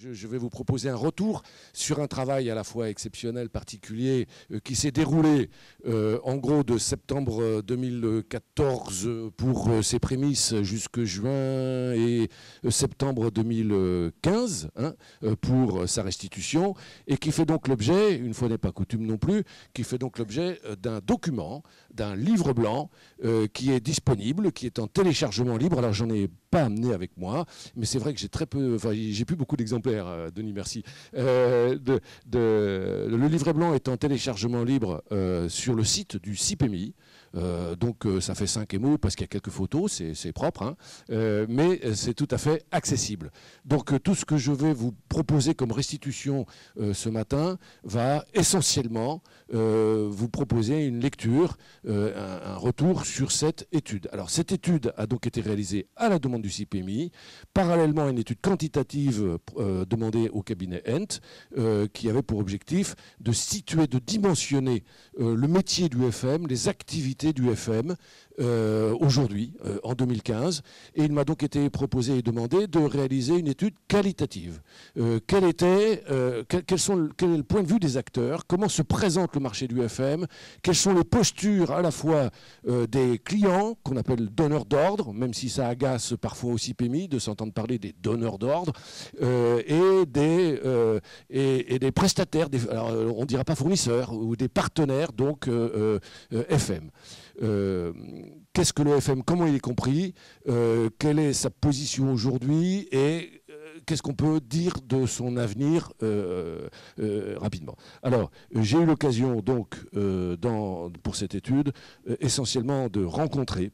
je vais vous proposer un retour sur un travail à la fois exceptionnel, particulier, qui s'est déroulé en gros de septembre 2014 pour ses prémices jusque juin et septembre 2015 pour sa restitution, et qui fait donc l'objet, une fois n'est pas coutume non plus, qui fait donc l'objet d'un document, d'un livre blanc qui est disponible, qui est en téléchargement libre. Alors j'en ai pas amené avec moi, mais c'est vrai que j'ai très peu, enfin j'ai plus beaucoup d'exemplaires, Denis, merci. Le livret blanc est en téléchargement libre sur le site du CIPEMI. Donc ça fait 5 émaux parce qu'il y a quelques photos, c'est propre, hein, mais c'est tout à fait accessible. Donc tout ce que je vais vous proposer comme restitution ce matin va essentiellement vous proposer une lecture, un retour sur cette étude. Alors cette étude a donc été réalisée à la demande du CIPEMI, parallèlement à une étude quantitative demandée au cabinet Ent, qui avait pour objectif de situer, de dimensionner le métier du FM, les activités du FM aujourd'hui, en 2015. Et il m'a donc été proposé et demandé de réaliser une étude qualitative. Quel est le point de vue des acteurs? Comment se présente le marché du FM? Quelles sont les postures à la fois des clients, qu'on appelle donneurs d'ordre, même si ça agace parfois aussi PMI de s'entendre parler des donneurs d'ordre, et des prestataires, alors on ne dira pas fournisseurs, ou des partenaires, donc FM. Qu'est-ce que le FM? Comment il est compris? Quelle est sa position aujourd'hui? Et qu'est-ce qu'on peut dire de son avenir rapidement? Alors, j'ai eu l'occasion, donc, pour cette étude, essentiellement de rencontrer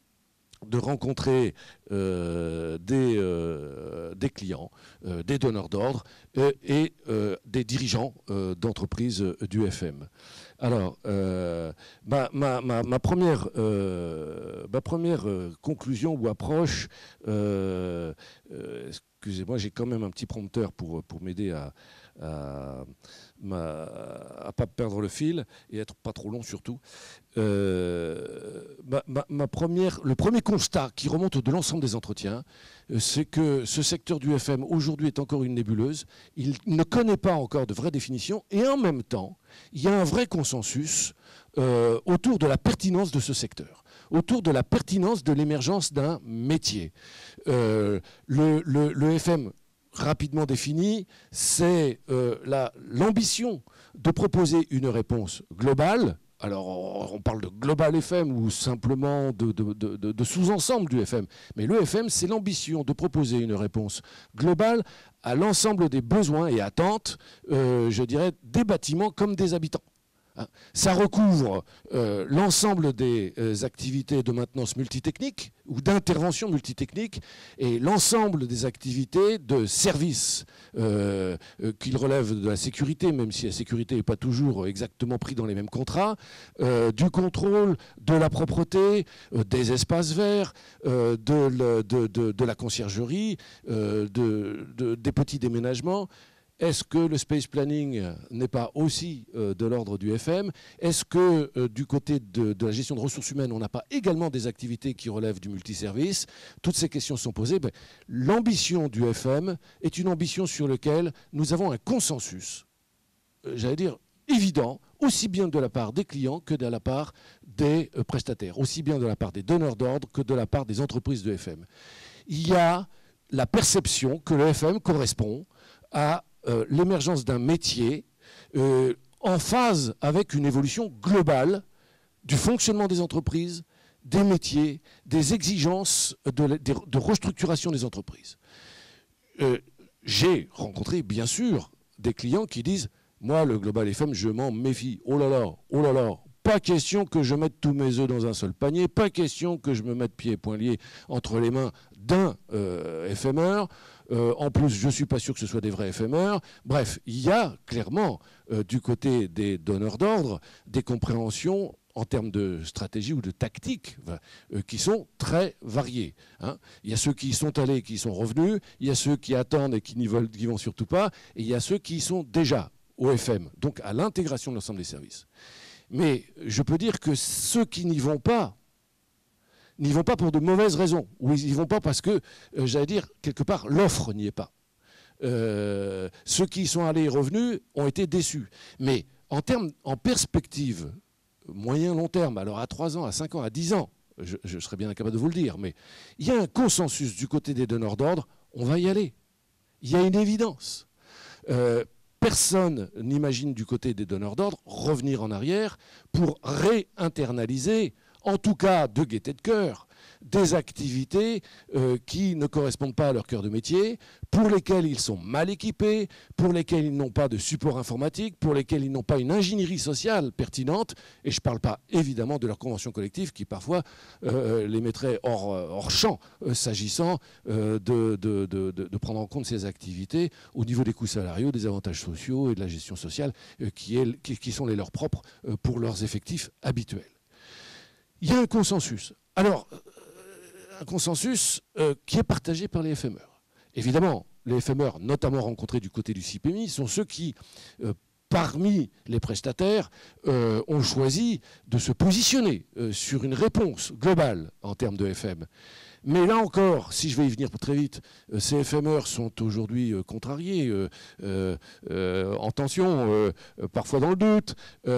des clients, des donneurs d'ordre et des dirigeants d'entreprises du FM. Alors, ma première conclusion ou approche, excusez-moi, j'ai quand même un petit prompteur pour m'aider à pas perdre le fil et être pas trop long surtout. Le premier constat qui remonte de l'ensemble des entretiens, c'est que ce secteur du FM aujourd'hui est encore une nébuleuse. Il ne connaît pas encore de vraie définition, et en même temps, il y a un vrai consensus autour de la pertinence de ce secteur, autour de la pertinence de l'émergence d'un métier. Le FM, rapidement défini, c'est l'ambition de proposer une réponse globale. Alors, on parle de global FM ou simplement de sous-ensemble du FM. Mais le FM, c'est l'ambition de proposer une réponse globale à l'ensemble des besoins et attentes, je dirais, des bâtiments comme des habitants. Ça recouvre l'ensemble des activités de maintenance multitechnique ou d'intervention multitechnique et l'ensemble des activités de service qui relèvent de la sécurité, même si la sécurité n'est pas toujours exactement prise dans les mêmes contrats, du contrôle, de la propreté, des espaces verts, de la conciergerie, des petits déménagements. Est-ce que le space planning n'est pas aussi de l'ordre du FM? Est-ce que du côté de la gestion de ressources humaines, on n'a pas également des activités qui relèvent du multiservice? Toutes ces questions sont posées. L'ambition du FM est une ambition sur laquelle nous avons un consensus, j'allais dire évident, aussi bien de la part des clients que de la part des prestataires, aussi bien de la part des donneurs d'ordre que de la part des entreprises de FM. Il y a la perception que le FM correspond à l'émergence d'un métier en phase avec une évolution globale du fonctionnement des entreprises, des métiers, des exigences de restructuration des entreprises. J'ai rencontré, bien sûr, des clients qui disent « Moi, le Global FM, je m'en méfie. Oh là là, pas question que je mette tous mes œufs dans un seul panier, pas question que je me mette pieds et poings liés entre les mains d'un FMeur. En plus, je ne suis pas sûr que ce soit des vrais FMeurs. » Bref, il y a clairement, du côté des donneurs d'ordre, des compréhensions en termes de stratégie ou de tactique qui sont très variées. Il y a ceux qui y sont allés et qui y sont revenus, il y a ceux qui attendent et qui n'y vont surtout pas, et il y a ceux qui y sont déjà au FM, donc à l'intégration de l'ensemble des services. Mais je peux dire que ceux qui n'y vont pas pour de mauvaises raisons, ou ils n'y vont pas parce que, j'allais dire, quelque part, l'offre n'y est pas. Ceux qui y sont allés et revenus ont été déçus. Mais en perspective, moyen-long terme, alors à 3 ans, à 5 ans, à 10 ans, je serais bien incapable de vous le dire, mais il y a un consensus du côté des donneurs d'ordre, on va y aller. Il y a une évidence. Personne n'imagine du côté des donneurs d'ordre revenir en arrière pour réinternaliser, en tout cas de gaieté de cœur, des activités qui ne correspondent pas à leur cœur de métier, pour lesquelles ils sont mal équipés, pour lesquels ils n'ont pas de support informatique, pour lesquels ils n'ont pas une ingénierie sociale pertinente. Et je ne parle pas évidemment de leur convention collective qui parfois les mettrait hors champ s'agissant de prendre en compte ces activités au niveau des coûts salariaux, des avantages sociaux et de la gestion sociale qui sont les leurs propres pour leurs effectifs habituels. Il y a un consensus. Alors, un consensus qui est partagé par les FMR. Évidemment, les FMR, notamment rencontrés du côté du CIPEMI, sont ceux qui, parmi les prestataires, ont choisi de se positionner sur une réponse globale en termes de FM. Mais là encore, si je vais y venir très vite, ces FMR sont aujourd'hui contrariés, en tension, parfois dans le doute.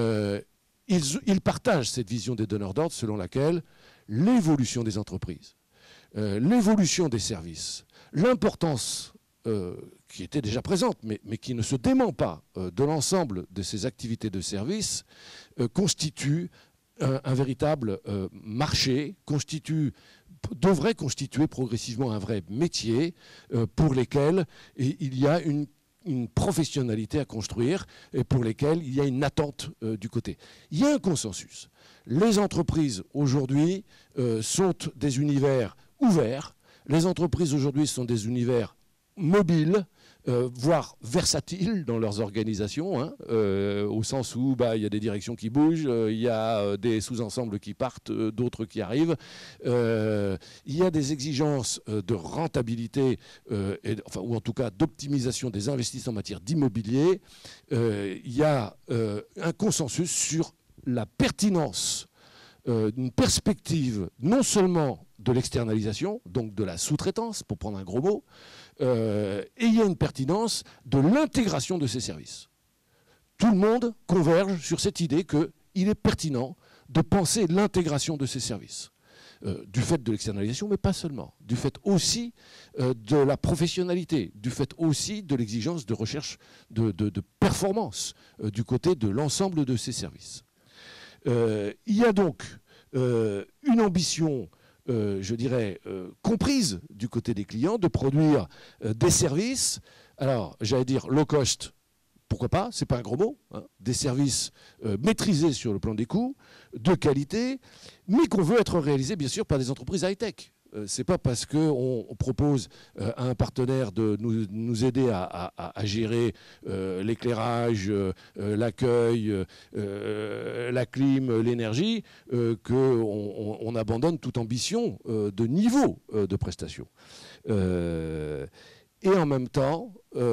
Ils partagent cette vision des donneurs d'ordre selon laquelle l'évolution des entreprises, l'évolution des services, l'importance qui était déjà présente, mais qui ne se dément pas de l'ensemble de ces activités de service, constitue un véritable marché, devrait constituer progressivement un vrai métier pour lesquels il y a une professionnalité à construire et pour lesquelles il y a une attente du côté. Il y a un consensus. Les entreprises aujourd'hui sont des univers ouverts. Les entreprises aujourd'hui sont des univers mobiles, voire versatiles dans leurs organisations, hein, au sens où il y a des directions qui bougent, il y a des sous-ensembles qui partent, d'autres qui arrivent. Il y a des exigences de rentabilité, ou en tout cas d'optimisation des investissements en matière d'immobilier. Il y a un consensus sur la pertinence d'une perspective non seulement de l'externalisation, donc de la sous-traitance, pour prendre un gros mot, et il y a une pertinence de l'intégration de ces services. Tout le monde converge sur cette idée qu'il est pertinent de penser l'intégration de ces services, du fait de l'externalisation, mais pas seulement, du fait aussi de la professionnalité, du fait aussi de l'exigence de recherche de performance du côté de l'ensemble de ces services. Il y a donc une ambition, je dirais, comprise du côté des clients de produire des services, alors j'allais dire low cost, pourquoi pas, c'est pas un gros mot, hein, des services maîtrisés sur le plan des coûts, de qualité, mais qu'on veut être réalisés bien sûr par des entreprises high-tech. C'est pas parce qu'on propose à un partenaire de nous aider à gérer l'éclairage, l'accueil, la clim, l'énergie, qu'on abandonne toute ambition de niveau de prestation. Et en même temps,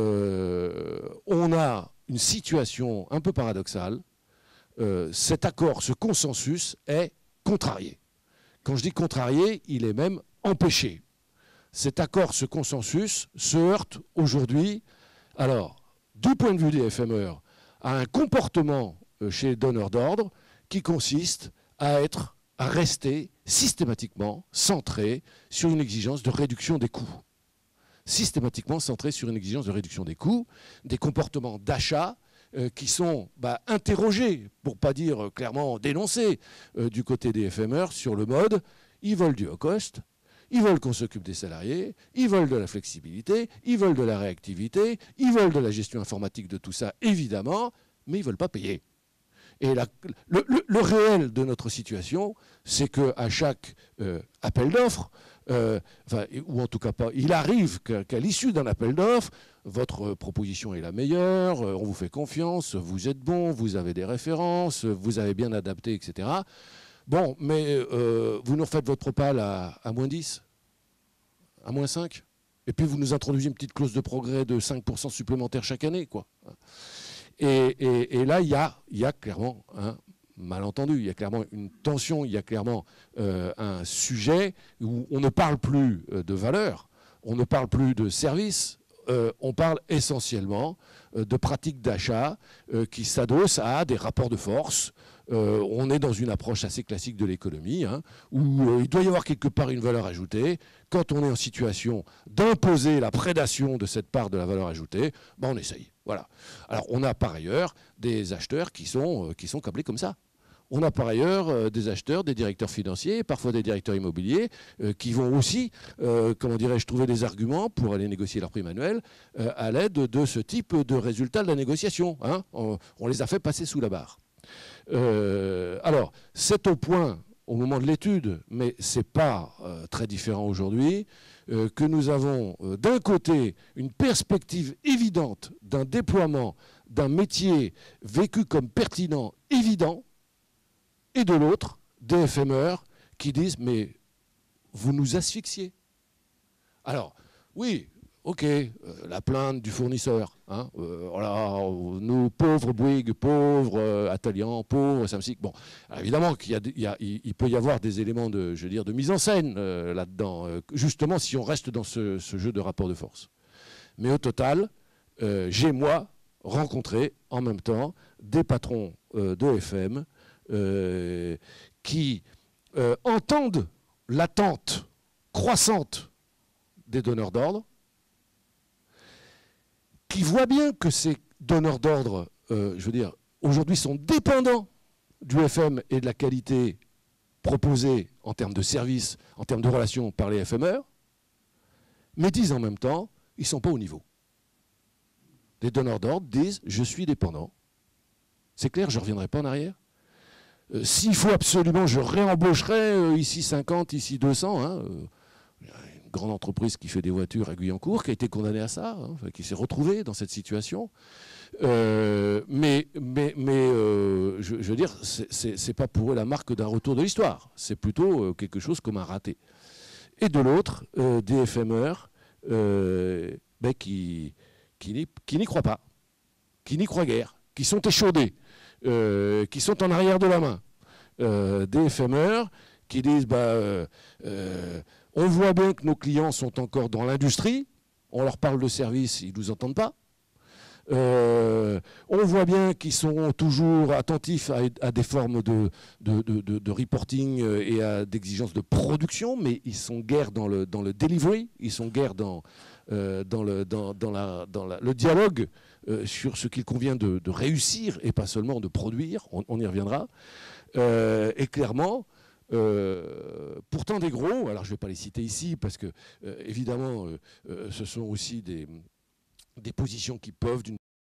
on a une situation un peu paradoxale. Cet accord, ce consensus est contrarié. Quand je dis contrarié, il est même empêché. Cet accord, ce consensus, se heurte aujourd'hui, alors, du point de vue des FMR, à un comportement chez les donneurs d'ordre qui consiste à rester systématiquement centré sur une exigence de réduction des coûts. Systématiquement centré sur une exigence de réduction des coûts, des comportements d'achat qui sont interrogés, pour ne pas dire clairement dénoncés, du côté des FMR sur le mode, ils veulent du low cost, ils veulent qu'on s'occupe des salariés, ils veulent de la flexibilité, ils veulent de la réactivité, ils veulent de la gestion informatique de tout ça, évidemment, mais ils ne veulent pas payer. Et le réel de notre situation, c'est qu'à chaque appel d'offres, ou en tout cas pas, il arrive qu'à l'issue d'un appel d'offres, votre proposition est la meilleure, on vous fait confiance, vous êtes bon, vous avez des références, vous avez bien adapté, etc. Bon, mais vous nous refaites votre propal à moins 10, à moins 5, et puis vous nous introduisez une petite clause de progrès de 5% supplémentaire chaque année, quoi. Et là, il y a clairement un malentendu, il y a clairement une tension, il y a clairement un sujet où on ne parle plus de valeur, on ne parle plus de service, on parle essentiellement de pratiques d'achat qui s'adossent à des rapports de force. On est dans une approche assez classique de l'économie, hein, où il doit y avoir quelque part une valeur ajoutée. Quand on est en situation d'imposer la prédation de cette part de la valeur ajoutée, ben on essaye. Voilà. Alors on a par ailleurs des acheteurs qui sont câblés comme ça. On a par ailleurs des acheteurs, des directeurs financiers, parfois des directeurs immobiliers, qui vont aussi, comment dirais-je, trouver des arguments pour aller négocier leur prime annuelle à l'aide de ce type de résultat de la négociation. Hein. On les a fait passer sous la barre. Alors, c'est au point, au moment de l'étude, mais ce n'est pas très différent aujourd'hui, que nous avons d'un côté une perspective évidente d'un déploiement d'un métier vécu comme pertinent, évident, et de l'autre, des FMeurs qui disent « mais vous nous asphyxiez ». Alors, oui, ok, la plainte du fournisseur, hein, voilà, nous pauvres Bouygues, pauvres Atalian, pauvres Samsic. Bon, évidemment qu'il peut y avoir des éléments de, je veux dire, de mise en scène là-dedans, justement si on reste dans ce jeu de rapport de force. Mais au total, j'ai moi rencontré en même temps des patrons de FM qui entendent l'attente croissante des donneurs d'ordre, qui voient bien que ces donneurs d'ordre, je veux dire, aujourd'hui sont dépendants du FM et de la qualité proposée en termes de services, en termes de relations par les FMeurs, mais disent en même temps, ils ne sont pas au niveau. Les donneurs d'ordre disent, je suis dépendant. C'est clair, je ne reviendrai pas en arrière. S'il faut absolument, je réembaucherai ici 50, ici 200. Hein, une grande entreprise qui fait des voitures à Guyancourt, qui a été condamnée à ça, hein, qui s'est retrouvée dans cette situation. Mais je veux dire, c'est pas pour eux la marque d'un retour de l'histoire. C'est plutôt quelque chose comme un raté. Et de l'autre, des FMeurs qui n'y croient pas, qui n'y croient guère, qui sont échaudés. Qui sont en arrière de la main. Des FMeurs qui disent on voit bien que nos clients sont encore dans l'industrie, on leur parle de services, ils ne nous entendent pas. On voit bien qu'ils sont toujours attentifs à des formes de reporting et d'exigences de production, mais ils sont guère dans le delivery, ils sont guère dans le dialogue sur ce qu'il convient de réussir et pas seulement de produire, on y reviendra. Et clairement, pourtant des gros, alors je ne vais pas les citer ici parce que évidemment ce sont aussi des positions qui peuvent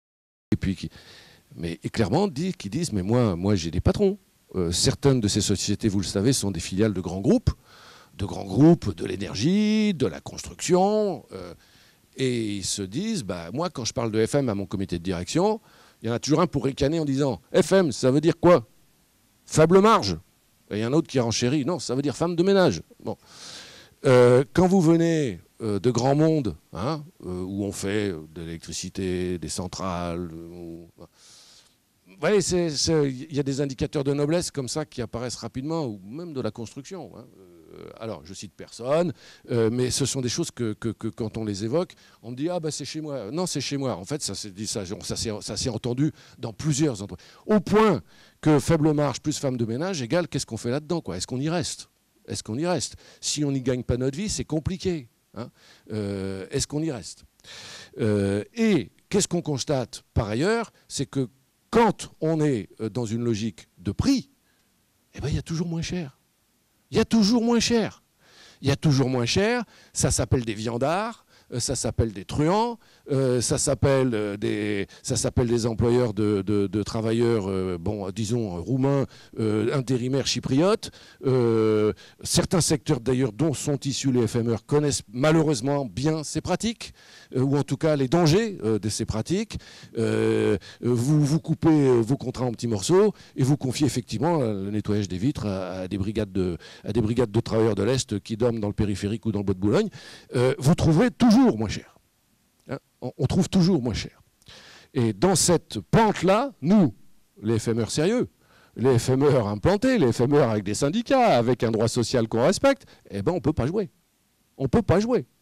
mais clairement qui disent mais moi j'ai des patrons. Certaines de ces sociétés, vous le savez, sont des filiales de grands groupes, de l'énergie, de la construction. Et ils se disent, moi, quand je parle de FM à mon comité de direction, il y en a toujours un pour ricaner en disant « FM, ça veut dire quoi? Faible marge ». Et il y a un autre qui renchérit « Non, ça veut dire femme de ménage ». Bon. Quand vous venez de grands mondes, hein, où on fait de l'électricité, des centrales... Vous voyez, il y a des indicateurs de noblesse comme ça qui apparaissent rapidement, ou même de la construction. Hein. Alors, je cite personne, mais ce sont des choses que quand on les évoque, on me dit « Ah, c'est chez moi ». Non, c'est chez moi. En fait, ça s'est entendu dans plusieurs endroits. Au point que faible marge plus femme de ménage égale, qu'est-ce qu'on fait là-dedans, quoi? Est-ce qu'on y reste? Est-ce qu'on y reste? Si on n'y gagne pas notre vie, c'est compliqué. Hein. Est-ce qu'on y reste? Et qu'est-ce qu'on constate par ailleurs? C'est que quand on est dans une logique de prix, eh ben, il y a toujours moins cher. Il y a toujours moins cher. Il y a toujours moins cher. Ça s'appelle des viandards, ça s'appelle des truands, ça s'appelle des employeurs de travailleurs, disons, roumains, intérimaires, chypriotes. Certains secteurs, d'ailleurs, dont sont issus les FMeurs, connaissent malheureusement bien ces pratiques, ou en tout cas les dangers de ces pratiques. Vous coupez vos contrats en petits morceaux et vous confiez effectivement le nettoyage des vitres à des brigades de travailleurs de l'Est qui dorment dans le périphérique ou dans le bois de Boulogne. Vous trouverez toujours moins cher. Hein, on trouve toujours moins cher. Et dans cette pente-là, nous, les FMeurs sérieux, les FMeurs implantés, les FMeurs avec des syndicats, avec un droit social qu'on respecte, eh ben on ne peut pas jouer. On ne peut pas jouer.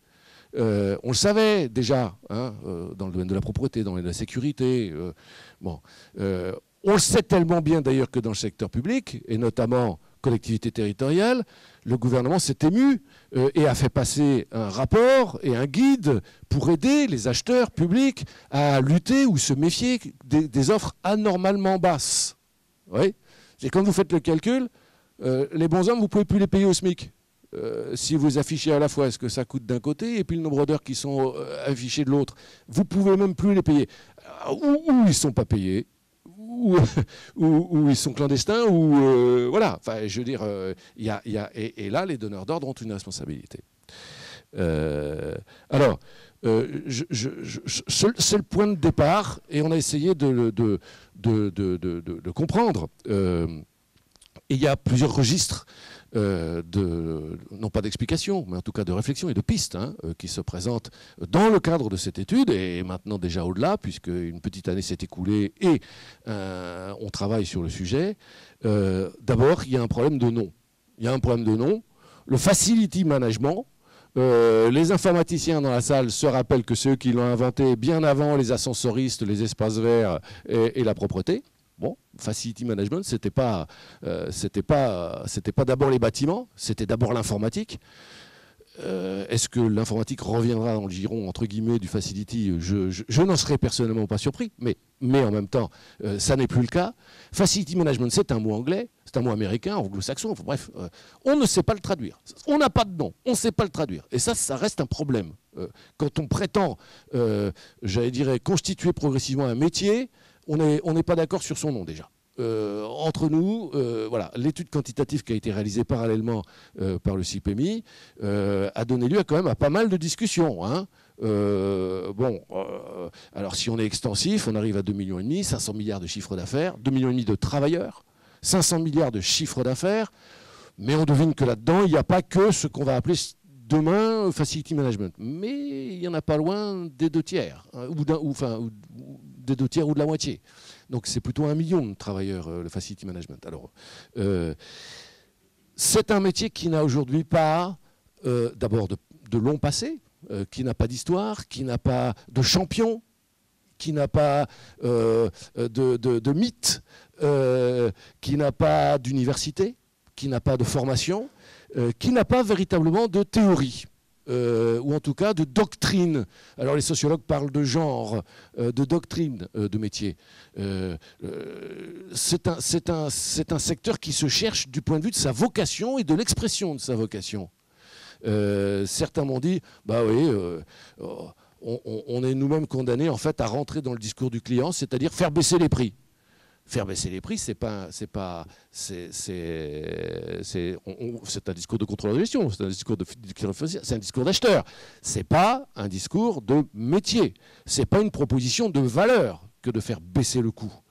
On le savait déjà, hein, dans le domaine de la propreté, dans le domaine de la sécurité. Bon, on le sait tellement bien d'ailleurs que dans le secteur public, et notamment collectivités territoriales, le gouvernement s'est ému et a fait passer un rapport et un guide pour aider les acheteurs publics à lutter ou se méfier des offres anormalement basses. Oui. Et quand vous faites le calcul, les bonshommes, vous ne pouvez plus les payer au SMIC. Si vous affichez à la fois ce que ça coûte d'un côté et puis le nombre d'heures qui sont affichées de l'autre, vous ne pouvez même plus les payer. Ou ils ne sont pas payés, ou ils sont clandestins, ou voilà. Enfin, je veux dire, et là, les donneurs d'ordre ont une responsabilité. Alors, c'est le point de départ, et on a essayé de comprendre. Et il y a plusieurs registres, non pas d'explication, mais en tout cas de réflexion et de pistes, hein, qui se présentent dans le cadre de cette étude, et maintenant déjà au-delà, puisqu'une petite année s'est écoulée et on travaille sur le sujet. D'abord, il y a un problème de nom. Il y a un problème de nom. Le facility management, les informaticiens dans la salle se rappellent que ceux qui l'ont inventé bien avant les ascensoristes, les espaces verts et la propreté. Bon, facility management, c'était pas d'abord les bâtiments, c'était d'abord l'informatique. Est-ce que l'informatique reviendra dans le giron entre guillemets du facility? Je n'en serais personnellement pas surpris, mais en même temps, ça n'est plus le cas. Facility management, c'est un mot anglais, c'est un mot américain, anglo-saxon. Enfin, bref, on ne sait pas le traduire. On n'a pas de nom, on ne sait pas le traduire, et ça reste un problème. Quand on prétend, j'allais dire, constituer progressivement un métier. On n'est pas d'accord sur son nom déjà. Entre nous, voilà, l'étude quantitative qui a été réalisée parallèlement par le CIPEMI a donné lieu quand même à pas mal de discussions. Hein. Alors si on est extensif, on arrive à 2,5 millions, 500 milliards de chiffre d'affaires, 2,5 millions de travailleurs, 500 milliards de chiffre d'affaires, mais on devine que là-dedans, il n'y a pas que ce qu'on va appeler demain facility management. Mais il n'y en a pas loin des 2 tiers, hein, ou des 2 tiers ou de la moitié. Donc c'est plutôt 1 million de travailleurs, le facility management. Alors, c'est un métier qui n'a aujourd'hui pas, d'abord, de long passé, qui n'a pas d'histoire, qui n'a pas de champion, qui n'a pas de mythe, qui n'a pas d'université, qui n'a pas de formation, qui n'a pas véritablement de théorie. Ou en tout cas de doctrine. Alors les sociologues parlent de genre, de doctrine de métier. C'est un secteur qui se cherche du point de vue de sa vocation et de l'expression de sa vocation. Certains m'ont dit, bah oui, on est nous-mêmes condamnés en fait à rentrer dans le discours du client, c'est-à-dire faire baisser les prix. Faire baisser les prix, c'est un discours de contrôleur de gestion, c'est un discours d'acheteur. C'est pas un discours de métier. C'est pas une proposition de valeur que de faire baisser le coût.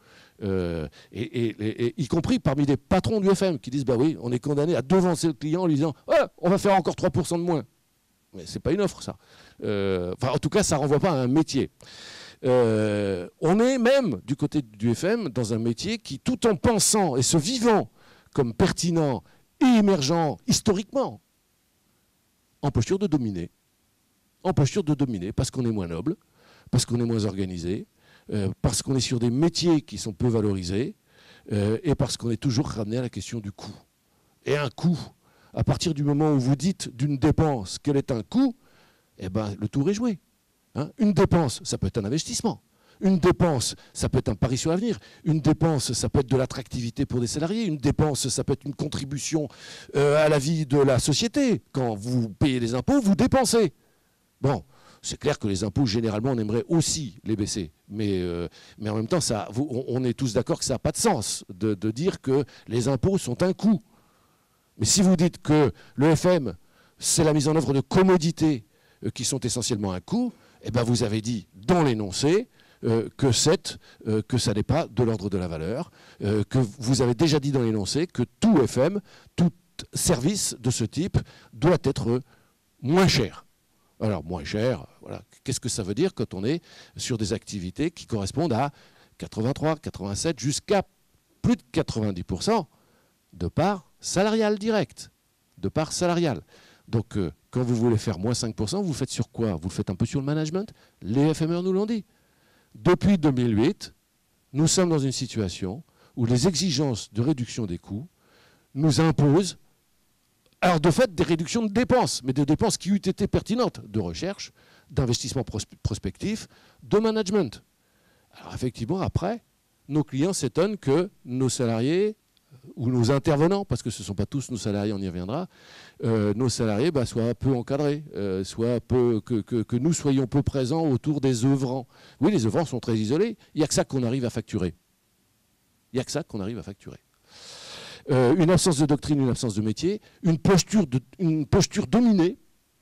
Et y compris parmi des patrons du FM qui disent bah oui, on est condamné à devancer le client en lui disant on va faire encore 3% de moins. Mais c'est pas une offre ça. En tout cas, ça renvoie pas à un métier. On est même du côté du FM dans un métier qui, tout en pensant et se vivant comme pertinent et émergent historiquement, en posture de dominer. En posture de dominer parce qu'on est moins noble, parce qu'on est moins organisé, parce qu'on est sur des métiers qui sont peu valorisés et parce qu'on est toujours ramené à la question du coût. Et un coût, à partir du moment où vous dites d'une dépense quel est un coût, eh ben, le tour est joué. Hein, une dépense, ça peut être un investissement. Une dépense, ça peut être un pari sur l'avenir. Une dépense, ça peut être de l'attractivité pour des salariés. Une dépense, ça peut être une contribution à la vie de la société. Quand vous payez des impôts, vous dépensez. Bon, c'est clair que les impôts, généralement, on aimerait aussi les baisser. Mais en même temps, on est tous d'accord que ça n'a pas de sens de dire que les impôts sont un coût. Mais si vous dites que le FM, c'est la mise en œuvre de commodités qui sont essentiellement un coût, eh ben vous avez dit dans l'énoncé que ça n'est pas de l'ordre de la valeur, que vous avez déjà dit dans l'énoncé que tout FM, tout service de ce type doit être moins cher. Alors moins cher, voilà. Qu'est-ce que ça veut dire quand on est sur des activités qui correspondent à 83, 87, jusqu'à plus de 90% de part salariale directe, de part salariale. Donc, quand vous voulez faire moins 5%, vous le faites sur quoi? Vous le faites un peu sur le management. Les FMR nous l'ont dit. Depuis 2008, nous sommes dans une situation où les exigences de réduction des coûts nous imposent, alors de fait, des réductions de dépenses, mais des dépenses qui eussent été pertinentes, de recherche, d'investissement prospectif, de management. Alors effectivement, après, nos clients s'étonnent que nos salariés ou nos intervenants, parce que ce ne sont pas tous nos salariés, on y reviendra, nos salariés soient peu encadrés, que nous soyons peu présents autour des œuvrants. Oui, les œuvrants sont très isolés, il n'y a que ça qu'on arrive à facturer. Il n'y a que ça qu'on arrive à facturer. Une absence de doctrine, une absence de métier, une posture dominée,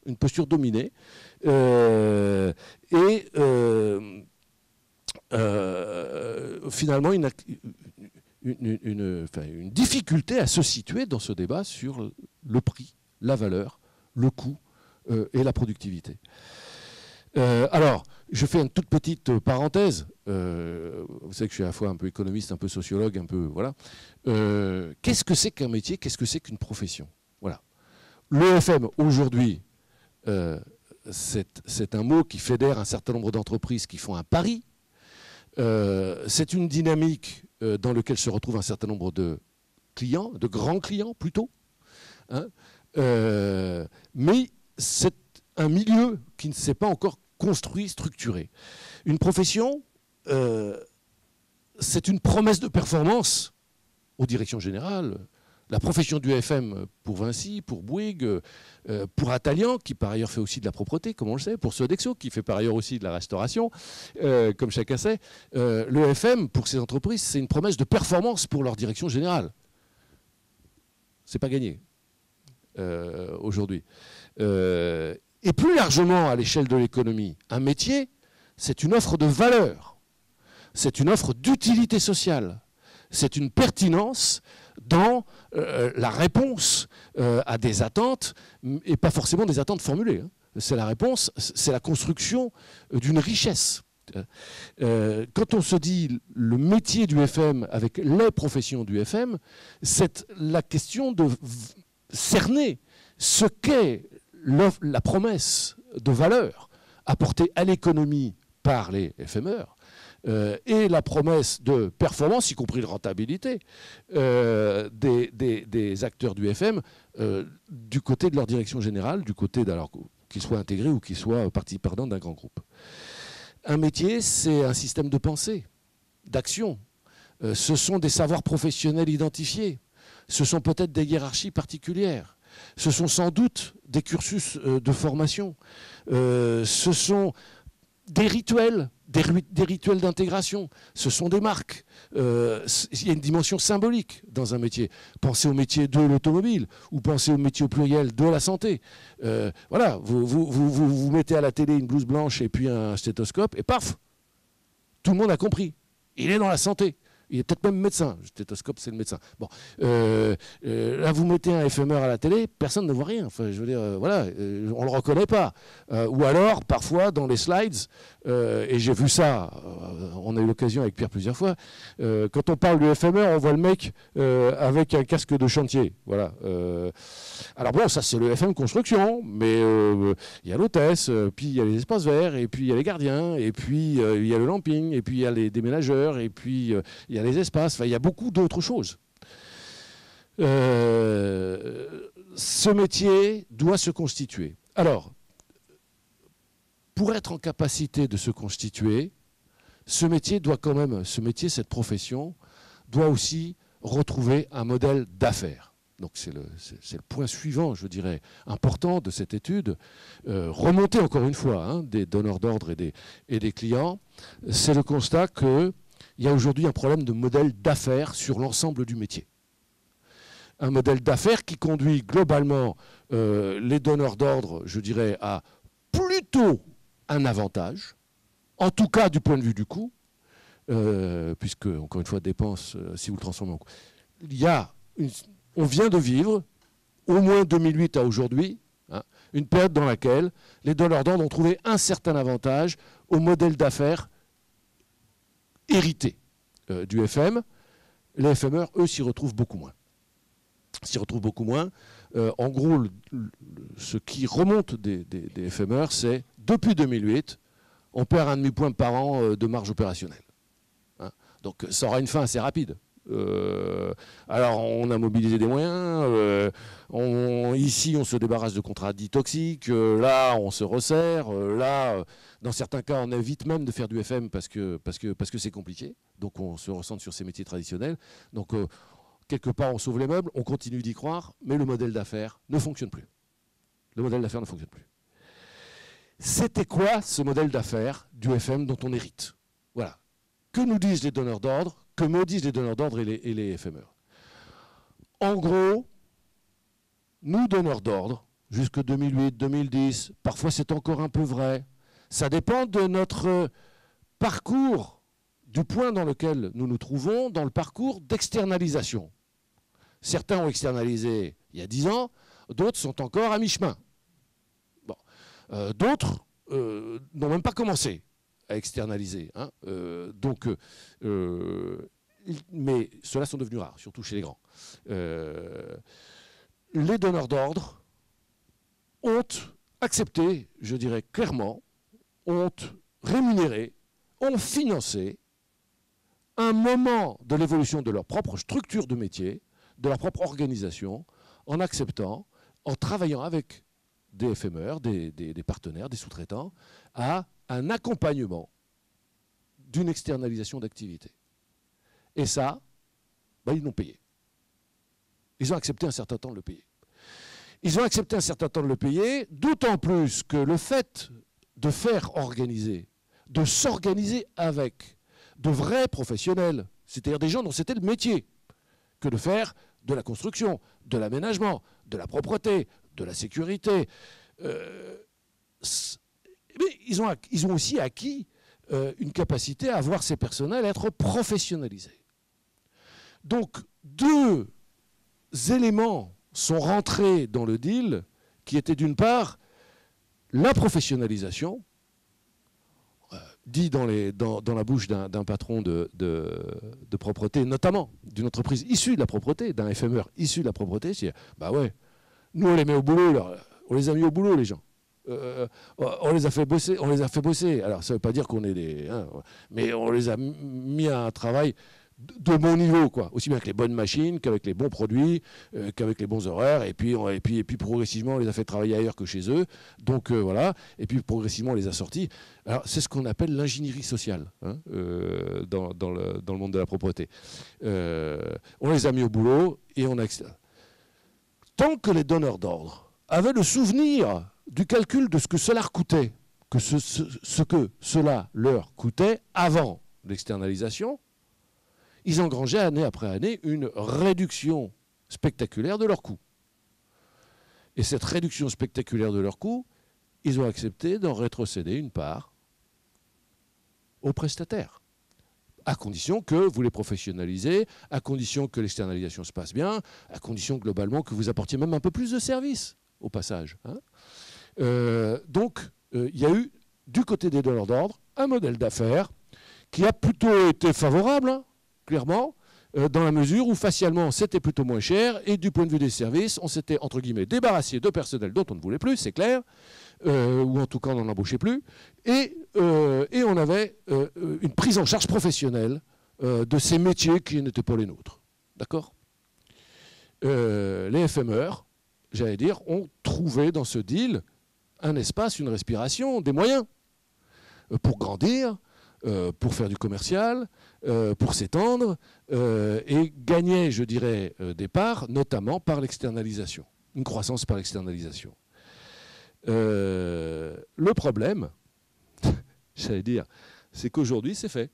finalement une difficulté à se situer dans ce débat sur le prix, la valeur, le coût et la productivité. Alors, je fais une toute petite parenthèse. Vous savez que je suis à la fois un peu économiste, un peu sociologue, un peu... Voilà. Qu'est-ce que c'est qu'un métier? Qu'est-ce que c'est qu'une profession? Voilà. L'EFM, aujourd'hui, c'est un mot qui fédère un certain nombre d'entreprises qui font un pari. C'est une dynamique dans laquelle se retrouvent un certain nombre de clients, de grands clients plutôt. Hein, mais c'est un milieu qui ne s'est pas encore construit, structuré. Une profession, c'est une promesse de performance aux directions générales. La profession du FM pour Vinci, pour Bouygues, pour Atalian, qui par ailleurs fait aussi de la propreté, comme on le sait, pour Sodexo, qui fait par ailleurs aussi de la restauration, comme chacun sait. Le FM, pour ces entreprises, c'est une promesse de performance pour leur direction générale. C'est pas gagné aujourd'hui. Et plus largement à l'échelle de l'économie, un métier, c'est une offre de valeur, c'est une offre d'utilité sociale, c'est une pertinence dans la réponse à des attentes, et pas forcément des attentes formulées. Hein. C'est la réponse, c'est la construction d'une richesse. Quand on se dit le métier du FM avec les professions du FM, c'est la question de cerner ce qu'est la promesse de valeur apportée à l'économie par les FMR, et la promesse de performance, y compris de rentabilité, des acteurs du FM du côté de leur direction générale, du côté qu'ils soient intégrés ou qu'ils soient partie perdante d'un grand groupe. Un métier, c'est un système de pensée, d'action. Ce sont des savoirs professionnels identifiés. Ce sont peut-être des hiérarchies particulières. Ce sont sans doute des cursus de formation. Ce sont des rituels d'intégration. Ce sont des marques. Il y a une dimension symbolique dans un métier. Pensez au métier de l'automobile ou pensez au métier au pluriel de la santé. Voilà, vous mettez à la télé une blouse blanche et puis un stéthoscope et paf, tout le monde a compris. Il est dans la santé. Il est peut-être même médecin. Le stéthoscope, c'est le médecin. Bon, là, vous mettez un FMR à la télé, personne ne voit rien. Enfin, je veux dire, voilà, on le reconnaît pas. Ou alors, parfois, dans les slides, et j'ai vu ça, on a eu l'occasion avec Pierre plusieurs fois, quand on parle du FMR, on voit le mec avec un casque de chantier. Voilà. Alors bon, ça, c'est le FM construction, mais il y a l'hôtesse, puis il y a les espaces verts, et puis il y a les gardiens, et puis il y a le lamping, et puis il y a les déménageurs, et puis il y a les espaces, enfin, il y a beaucoup d'autres choses. Ce métier doit se constituer. Alors, pour être en capacité de se constituer, ce métier, cette profession, doit aussi retrouver un modèle d'affaires. Donc c'est le point suivant, je dirais, important de cette étude. Remonter encore une fois des donneurs d'ordre et des clients, c'est le constat qu'il y a aujourd'hui un problème de modèle d'affaires sur l'ensemble du métier. Un modèle d'affaires qui conduit globalement les donneurs d'ordre, je dirais, à plutôt un avantage, en tout cas du point de vue du coût, puisque, encore une fois, dépense, si vous le transformez en coût. On vient de vivre, au moins 2008 à aujourd'hui, une période dans laquelle les donneurs d'ordre ont trouvé un certain avantage au modèle d'affaires hérité du FM. Les FMR, eux, s'y retrouvent beaucoup moins. En gros, ce qui remonte des FMR, c'est depuis 2008, on perd un demi-point par an de marge opérationnelle. Hein, donc ça aura une fin assez rapide. Alors on a mobilisé des moyens, ici on se débarrasse de contrats dits toxiques, là on se resserre, là dans certains cas on évite même de faire du FM parce que c'est compliqué, donc on se recentre sur ces métiers traditionnels, donc quelque part on sauve les meubles, on continue d'y croire, mais le modèle d'affaires ne fonctionne plus. Le modèle d'affaires ne fonctionne plus. C'était quoi ce modèle d'affaires du FM dont on hérite? Voilà. Que nous disent les donneurs d'ordre? Que me disent les donneurs d'ordre et les FME? En gros, nous, donneurs d'ordre, jusque 2008, 2010, parfois c'est encore un peu vrai, ça dépend de notre parcours, du point dans lequel nous nous trouvons dans le parcours d'externalisation. Certains ont externalisé il y a 10 ans, d'autres sont encore à mi-chemin. Bon. D'autres n'ont même pas commencé à externaliser. Hein. Mais ceux-là sont devenus rares, surtout chez les grands. Les donneurs d'ordre ont accepté, je dirais clairement, ont rémunéré, ont financé un moment de l'évolution de leur propre structure de métier, de leur propre organisation, en acceptant, en travaillant avec des FMR, des partenaires, des sous-traitants, à un accompagnement d'une externalisation d'activité. Et ça, ils l'ont payé. Ils ont accepté un certain temps de le payer. Ils ont accepté un certain temps de le payer, d'autant plus que le fait de faire organiser, de s'organiser avec de vrais professionnels, c'est-à-dire des gens dont c'était le métier, que de faire de la construction, de l'aménagement, de la propreté, de la sécurité. Mais ils ont aussi acquis une capacité à voir ces personnels être professionnalisés. Donc, deux éléments sont rentrés dans le deal qui étaient d'une part la professionnalisation, dit dans la bouche d'un patron de propreté, notamment d'une entreprise issue de la propreté, d'un FMR issu de la propreté, c'est bah ouais, nous on les met au boulot, là, on les a mis au boulot les gens. On les a fait bosser. Alors ça ne veut pas dire qu'on est des... Hein, mais on les a mis à un travail de bon niveau, quoi. Aussi bien avec les bonnes machines, qu'avec les bons produits, qu'avec les bons horaires. Et puis progressivement, on les a fait travailler ailleurs que chez eux. Donc voilà. Et puis progressivement, on les a sortis. Alors c'est ce qu'on appelle l'ingénierie sociale hein, dans le monde de la propreté. On les a mis au boulot et on a... Tant que les donneurs d'ordre avaient le souvenir du calcul de ce que cela coûtait, ce que cela leur coûtait avant l'externalisation, ils engrangeaient année après année une réduction spectaculaire de leurs coûts. Et cette réduction spectaculaire de leurs coûts, ils ont accepté d'en rétrocéder une part aux prestataires, à condition que vous les professionnalisez, à condition que l'externalisation se passe bien, à condition globalement que vous apportiez même un peu plus de services au passage. Hein. Donc, il y a eu, du côté des donneurs d'ordre, un modèle d'affaires qui a plutôt été favorable, hein, clairement, dans la mesure où facialement c'était plutôt moins cher et du point de vue des services, on s'était entre guillemets débarrassé de personnel dont on ne voulait plus, c'est clair, ou en tout cas on n'en embauchait plus, et on avait une prise en charge professionnelle de ces métiers qui n'étaient pas les nôtres. D'accord ? Les FMR, j'allais dire, ont trouvé dans ce deal un espace, une respiration, des moyens pour grandir, pour faire du commercial, pour s'étendre, et gagner, je dirais, des parts, notamment par l'externalisation, une croissance par l'externalisation. Le problème, j'allais dire, c'est qu'aujourd'hui, c'est fait.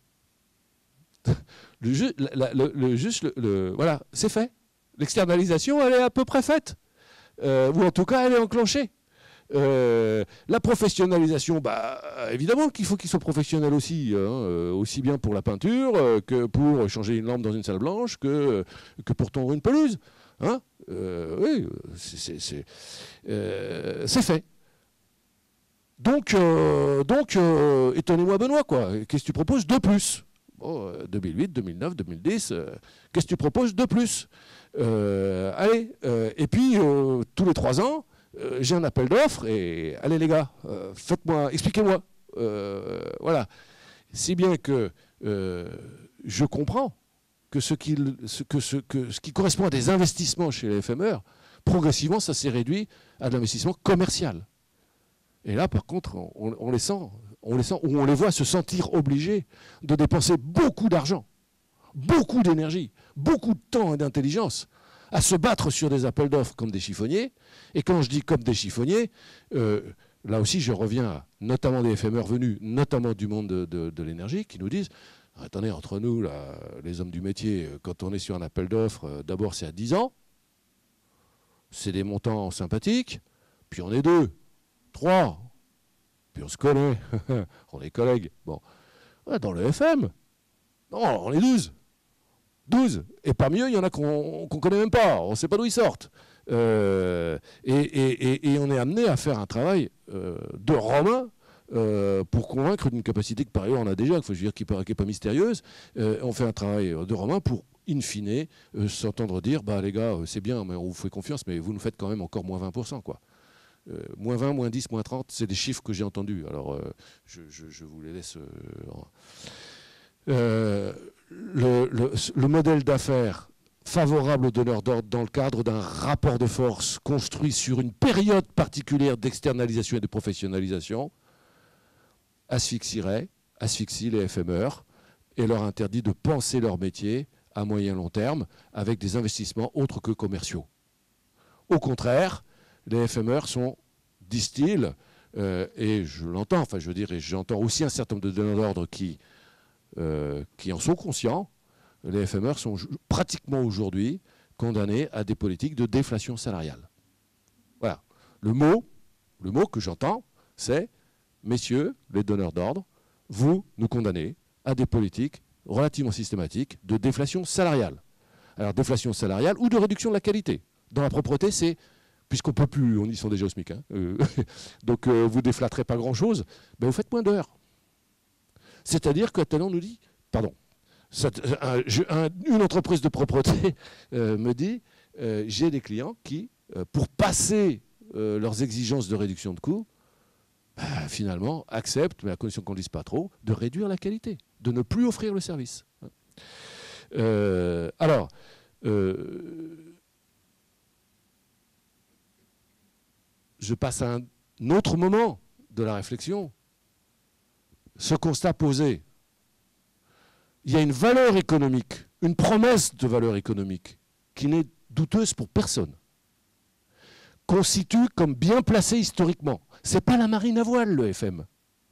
Voilà, c'est fait. L'externalisation, elle est à peu près faite. Ou en tout cas, elle est enclenchée. La professionnalisation, évidemment qu'il faut qu'ils soient professionnels aussi, hein, aussi bien pour la peinture que pour changer une lampe dans une salle blanche que pour tondre une pelouse. Hein, oui, c'est fait. Donc étonnez-moi Benoît, quoi. Qu'est-ce que tu proposes de plus ? Bon, 2008, 2009, 2010, qu'est-ce que tu proposes de plus? Allez, et puis tous les 3 ans, j'ai un appel d'offres et allez les gars, faites-moi, expliquez-moi. Voilà. Si bien que je comprends que ce qui correspond à des investissements chez les FMR, progressivement, ça s'est réduit à de l'investissement commercial. Et là, par contre, on les sent, ou on les voit se sentir obligés de dépenser beaucoup d'argent, beaucoup d'énergie, beaucoup de temps et d'intelligence à se battre sur des appels d'offres comme des chiffonniers. Et quand je dis comme des chiffonniers, là aussi, je reviens à notamment des FMR venus, notamment du monde de l'énergie, qui nous disent « Attendez, entre nous, là, les hommes du métier, quand on est sur un appel d'offres, d'abord c'est à 10 ans, c'est des montants sympathiques, puis on est 2, 3, puis on se connaît, on est collègues. Bon, dans le FM, non, on est 12. 12. Et pas mieux, il y en a qu'on ne connaît même pas, on ne sait pas d'où ils sortent. Et on est amené à faire un travail de Romain pour convaincre d'une capacité que par ailleurs on a déjà, je veux dire, qui n'est pas mystérieuse. On fait un travail de Romain pour, in fine, s'entendre dire, bah les gars, c'est bien, mais on vous fait confiance, mais vous nous faites quand même encore moins 20%, quoi. Moins 20, moins 10, moins 30, c'est des chiffres que j'ai entendus. Alors, je vous les laisse. Le modèle d'affaires favorable aux donneurs d'ordre dans le cadre d'un rapport de force construit sur une période particulière d'externalisation et de professionnalisation asphyxie les FMR et leur interdit de penser leur métier à moyen long terme avec des investissements autres que commerciaux. Au contraire, les FMR sont, disent-ils, et je l'entends, enfin je veux dire, et j'entends aussi un certain nombre de donneurs d'ordre qui en sont conscients, les FMR sont pratiquement aujourd'hui condamnés à des politiques de déflation salariale. Voilà. Le mot que j'entends, c'est « Messieurs, les donneurs d'ordre, vous nous condamnez à des politiques relativement systématiques de déflation salariale. » Alors, déflation salariale ou de réduction de la qualité. Dans la propreté, c'est, puisqu'on ne peut plus, on y sont déjà au SMIC, hein, donc vous ne déflatterez pas grand-chose, ben vous faites moins d'heures. C'est-à-dire que Talon nous dit, pardon, une entreprise de propreté me dit, j'ai des clients qui, pour passer leurs exigences de réduction de coûts, finalement acceptent, mais à condition qu'on ne dise pas trop, de réduire la qualité, de ne plus offrir le service. Alors, je passe à un autre moment de la réflexion. Ce constat posé, il y a une valeur économique, une promesse de valeur économique qui n'est douteuse pour personne, qu'on situe comme bien placée historiquement. Ce n'est pas la marine à voile, le FM.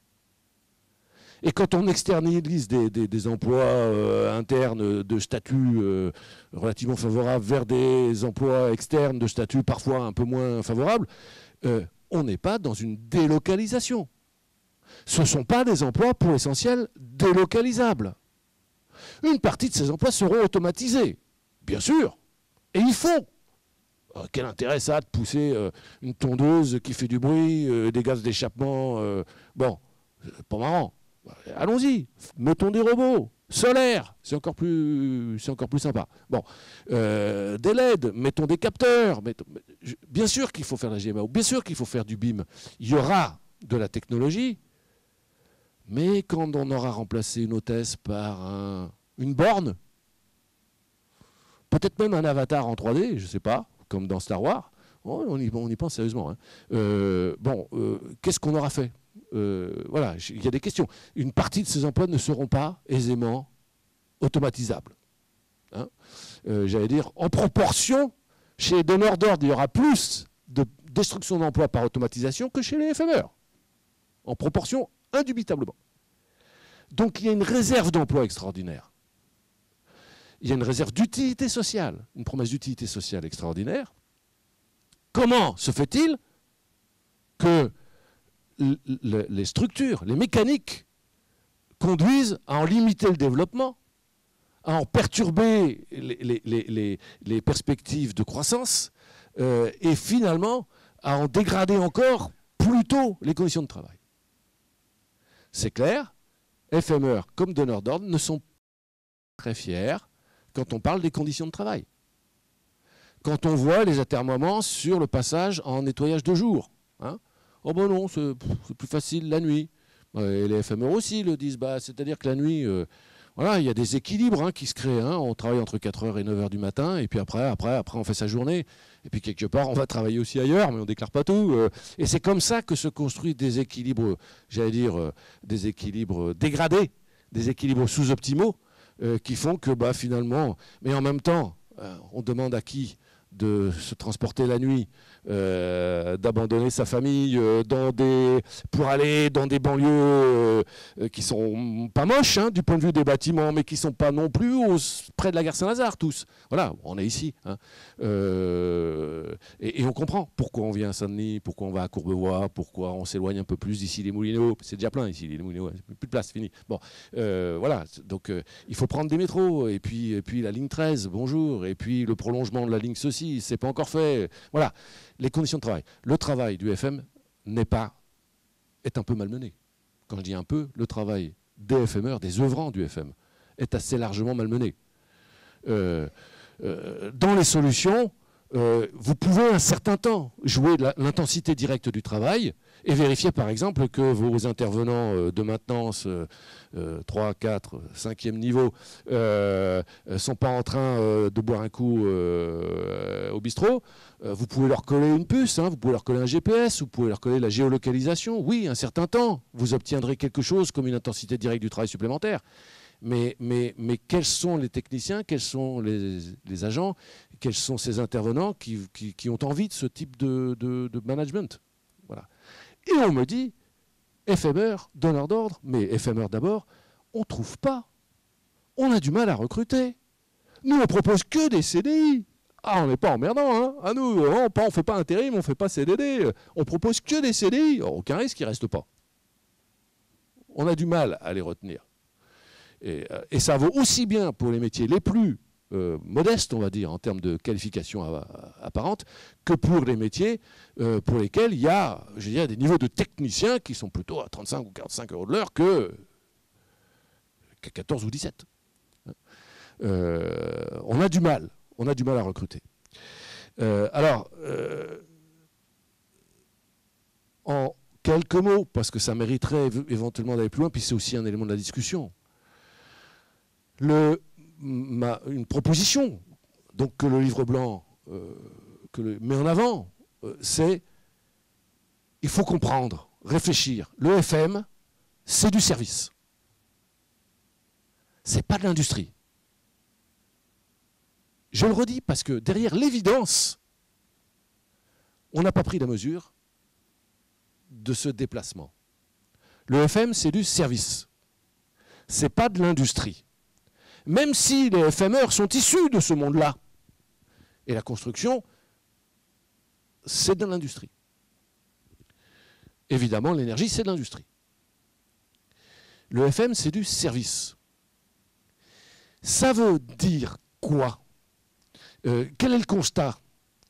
Et quand on externalise des emplois internes de statut relativement favorable vers des emplois externes de statut parfois un peu moins favorable, on n'est pas dans une délocalisation. Ce ne sont pas des emplois, pour l'essentiel, délocalisables. Une partie de ces emplois seront automatisés, bien sûr, et il faut. Quel intérêt ça a de pousser une tondeuse qui fait du bruit, des gaz d'échappement bon, pas marrant. Allons-y, mettons des robots solaires, c'est encore plus sympa. Bon, des LED, mettons des capteurs. Bien sûr qu'il faut faire la GMAO, bien sûr qu'il faut faire du BIM. Il y aura de la technologie, mais quand on aura remplacé une hôtesse par une borne, peut-être même un avatar en 3D, je ne sais pas, comme dans Star Wars, on y pense sérieusement. Hein. Qu'est-ce qu'on aura fait? Voilà, il y a des questions. Une partie de ces emplois ne seront pas aisément automatisables. Hein. J'allais dire, en proportion, chez les donneurs d'ordre, il y aura plus de destruction d'emplois par automatisation que chez les FMR. En proportion, indubitablement. Donc il y a une réserve d'emploi extraordinaire. Il y a une réserve d'utilité sociale, une promesse d'utilité sociale extraordinaire. Comment se fait-il que les structures, les mécaniques conduisent à en limiter le développement, à en perturber les perspectives de croissance et finalement à en dégrader encore plutôt les conditions de travail? C'est clair, FMR comme donneurs d'ordre ne sont très fier quand on parle des conditions de travail. Quand on voit les atermoiements sur le passage en nettoyage de jour. Hein. Oh ben non, c'est plus facile la nuit. Et les FME aussi le disent. C'est-à-dire que la nuit, voilà, il y a des équilibres qui se créent. Hein. On travaille entre 4h et 9h du matin, et puis après, on fait sa journée. Et puis quelque part, on va travailler aussi ailleurs, mais on ne déclare pas tout. Et c'est comme ça que se construisent des équilibres, j'allais dire, des équilibres dégradés, des équilibres sous-optimaux, qui font que finalement, mais en même temps, on demande à qui de se transporter la nuit, d'abandonner sa famille pour aller dans des banlieues qui sont pas moches du point de vue des bâtiments, mais qui sont pas non plus près de la gare Saint-Lazare tous. Voilà, on est ici. Et on comprend pourquoi on vient à Saint-Denis, pourquoi on va à Courbevoie, pourquoi on s'éloigne un peu plus d'ici les Moulineaux. C'est déjà plein ici, les Moulineaux, plus de place, fini. Bon, voilà, donc il faut prendre des métros, et puis la ligne 13, bonjour, et puis le prolongement de la ligne ceci, c'est pas encore fait. Voilà, les conditions de travail. Le travail du FM est un peu malmené. Quand je dis un peu, le travail des FMeurs, des œuvrants du FM, est assez largement malmené. Dans les solutions, vous pouvez un certain temps jouer l'intensité directe du travail et vérifier par exemple que vos intervenants de maintenance 3, 4, 5e niveau ne sont pas en train de boire un coup au bistrot. Vous pouvez leur coller une puce, vous pouvez leur coller un GPS, vous pouvez leur coller la géolocalisation. Oui, un certain temps, vous obtiendrez quelque chose comme une intensité directe du travail supplémentaire. Mais quels sont les techniciens, quels sont les agents, quels sont ces intervenants qui ont envie de ce type de management? Voilà. Et on me dit, FMeur, donneur d'ordre, mais FMeur d'abord, on ne trouve pas. On a du mal à recruter. Nous, on propose que des CDI. Ah, on n'est pas emmerdant, À nous, on ne fait pas intérim, on ne fait pas CDD. On propose que des CDI. Aucun risque, ils ne restent pas. On a du mal à les retenir. Et ça vaut aussi bien pour les métiers les plus modestes, on va dire, en termes de qualification apparente, que pour les métiers pour lesquels il y a, je veux dire, des niveaux de techniciens qui sont plutôt à 35 ou 45 euros de l'heure qu'à 14 ou 17. On a du mal à recruter. En quelques mots, parce que ça mériterait éventuellement d'aller plus loin, puis c'est aussi un élément de la discussion. Une proposition donc, que le livre blanc met en avant, c'est il faut comprendre, réfléchir. Le FM, c'est du service. C'est pas de l'industrie. Je le redis parce que derrière l'évidence, on n'a pas pris la mesure de ce déplacement. Le FM, c'est du service. C'est pas de l'industrie. Même si les FMeurs sont issus de ce monde-là. Et la construction, c'est de l'industrie. Évidemment, l'énergie, c'est de l'industrie. Le FM, c'est du service. Ça veut dire quoi? Quel est le constat?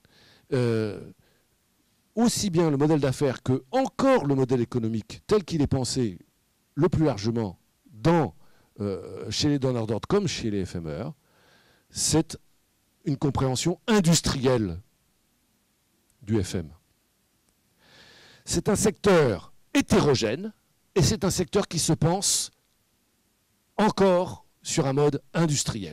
Aussi bien le modèle d'affaires que encore le modèle économique tel qu'il est pensé le plus largement chez les donneurs d'ordre comme chez les FMeurs, c'est une compréhension industrielle du FM. C'est un secteur hétérogène et c'est un secteur qui se pense encore sur un mode industriel.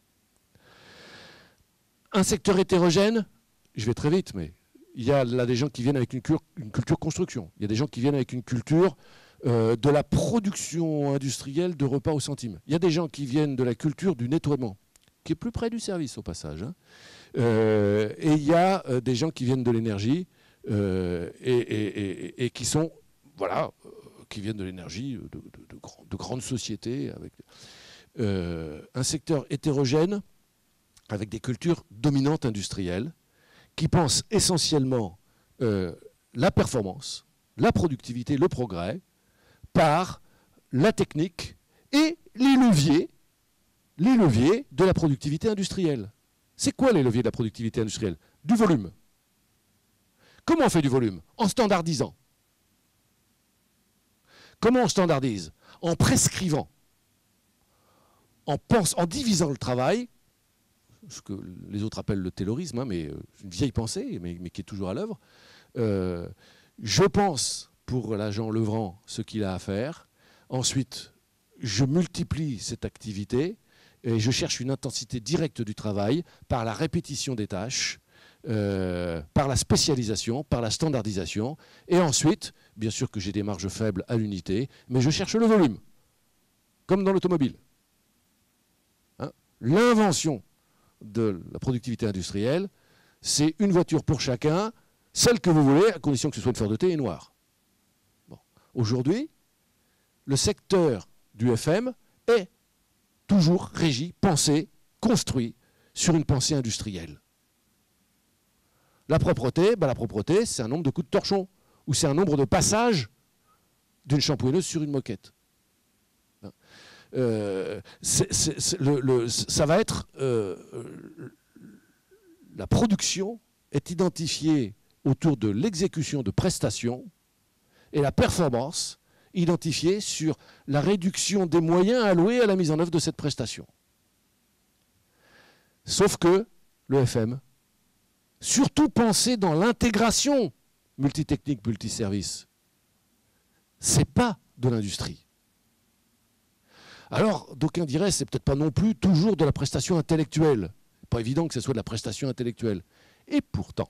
Un secteur hétérogène, je vais très vite, mais il y a là des gens qui viennent avec une culture construction. Il y a des gens qui viennent avec une culture de la production industrielle de repas au centime. Il y a des gens qui viennent de la culture du nettoiement, qui est plus près du service au passage. Et il y a des gens qui viennent de l'énergie et qui sont, voilà, qui viennent de l'énergie de grandes sociétés avec un secteur hétérogène avec des cultures dominantes industrielles qui pensent essentiellement la performance, la productivité, le progrès par la technique et les leviers de la productivité industrielle. C'est quoi les leviers de la productivité industrielle? Du volume. Comment on fait du volume? En standardisant. Comment on standardise? En prescrivant. en divisant le travail, ce que les autres appellent le taylorisme, hein, mais une vieille pensée, mais qui est toujours à l'œuvre. Je pense pour l'agent Levran ce qu'il a à faire. Ensuite, je multiplie cette activité et je cherche une intensité directe du travail par la répétition des tâches, par la spécialisation, par la standardisation. Et ensuite, bien sûr que j'ai des marges faibles à l'unité, mais je cherche le volume, comme dans l'automobile. Hein, l'invention de la productivité industrielle, c'est une voiture pour chacun, celle que vous voulez, à condition que ce soit une Ford T et noire. Bon. Aujourd'hui, le secteur du FM est toujours régi, pensé, construit sur une pensée industrielle. La propreté, c'est un nombre de coups de torchon, ou c'est un nombre de passages d'une shampooineuse sur une moquette. Ça va être... la production est identifiée autour de l'exécution de prestations et la performance identifiée sur la réduction des moyens alloués à la mise en œuvre de cette prestation. Sauf que le FM, surtout pensé dans l'intégration multitechnique, multiservice, c'est pas de l'industrie. Alors, d'aucuns diraient, c'est peut-être pas non plus toujours de la prestation intellectuelle. C'est pas évident que ce soit de la prestation intellectuelle. Et pourtant,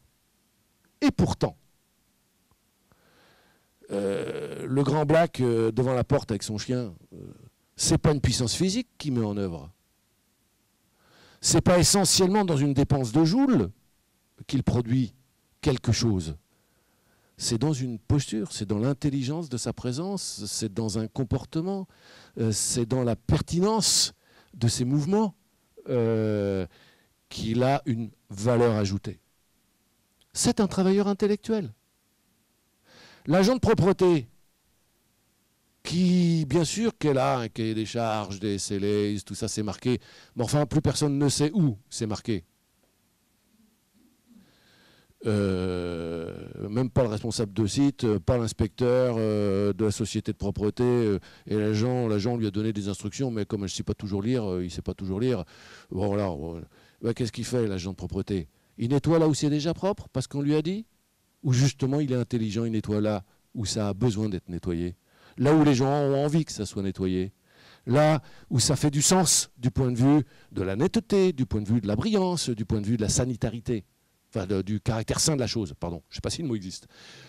le grand Black devant la porte avec son chien, c'est pas une puissance physique qui met en œuvre. C'est pas essentiellement dans une dépense de joule qu'il produit quelque chose. C'est dans une posture, c'est dans l'intelligence de sa présence, c'est dans un comportement, c'est dans la pertinence de ses mouvements qu'il a une valeur ajoutée. C'est un travailleur intellectuel. L'agent de propreté, qui, bien sûr, qu'elle a un cahier des charges, des SLAs, tout ça c'est marqué, mais enfin, plus personne ne sait où c'est marqué. Même pas le responsable de site, pas l'inspecteur de la société de propreté, et l'agent lui a donné des instructions, mais comme je ne sais pas toujours lire, il ne sait pas toujours lire. Bon, voilà, ben, qu'est-ce qu'il fait, l'agent de propreté? Il nettoie là où c'est déjà propre, parce qu'on lui a dit? Ou justement, il est intelligent, il nettoie là où ça a besoin d'être nettoyé? Là où les gens ont envie que ça soit nettoyé? Là où ça fait du sens du point de vue de la netteté, du point de vue de la brillance, du point de vue de la sanitarité? Enfin, du caractère sain de la chose, pardon. Je ne sais pas si le mot existe.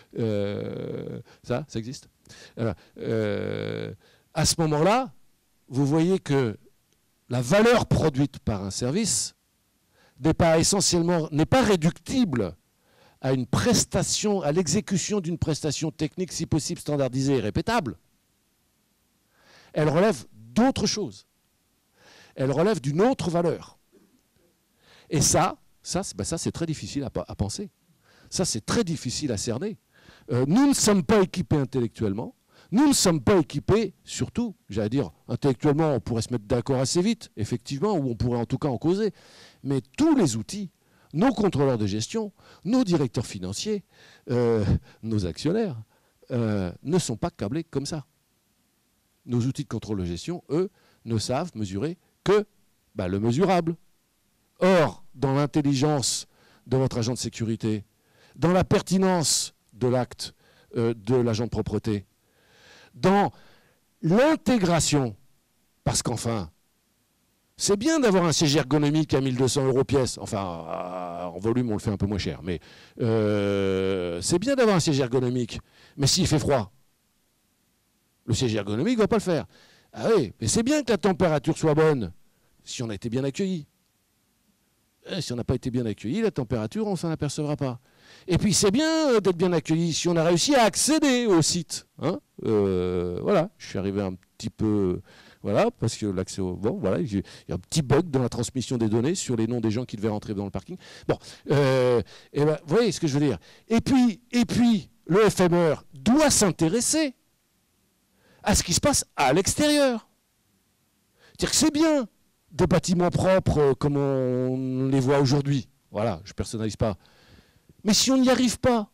Ça existe. À ce moment-là, vous voyez que la valeur produite par un service n'est pas réductible à une prestation, à l'exécution d'une prestation technique, si possible standardisée et répétable. Elle relève d'autre chose. Elle relève d'une autre valeur. Et ça c'est très difficile à penser. Ça, c'est très difficile à cerner. Nous ne sommes pas équipés intellectuellement. Nous ne sommes pas équipés, surtout, j'allais dire, intellectuellement, on pourrait se mettre d'accord assez vite, effectivement, ou on pourrait en tout cas en causer. Mais tous les outils, nos contrôleurs de gestion, nos directeurs financiers, nos actionnaires, ne sont pas câblés comme ça. Nos outils de contrôle de gestion, eux, ne savent mesurer que le mesurable. Or, dans l'intelligence de votre agent de sécurité, dans la pertinence de l'acte de l'agent de propreté, dans l'intégration, parce qu'enfin, c'est bien d'avoir un siège ergonomique à 1 200 € pièce, enfin, en volume, on le fait un peu moins cher, mais c'est bien d'avoir un siège ergonomique, mais s'il fait froid, le siège ergonomique ne va pas le faire. Ah oui, mais c'est bien que la température soit bonne, si on a été bien accueilli. Si on n'a pas été bien accueilli, la température, on ne s'en apercevra pas. Et puis c'est bien d'être bien accueilli si on a réussi à accéder au site. Hein, voilà, je suis arrivé un petit peu... Voilà, parce que l'accès au... Bon, voilà, il y a un petit bug dans la transmission des données sur les noms des gens qui devaient rentrer dans le parking. Bon, et ben, vous voyez ce que je veux dire. Et puis le FMR doit s'intéresser à ce qui se passe à l'extérieur. C'est-à-dire que c'est bien des bâtiments propres comme on les voit aujourd'hui. Voilà, je ne personnalise pas. Mais si on n'y arrive pas,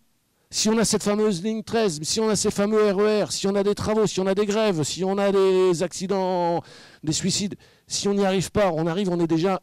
Si on a cette fameuse ligne 13, si on a ces fameux RER, si on a des travaux, si on a des grèves, si on a des accidents, des suicides, si on n'y arrive pas, on est déjà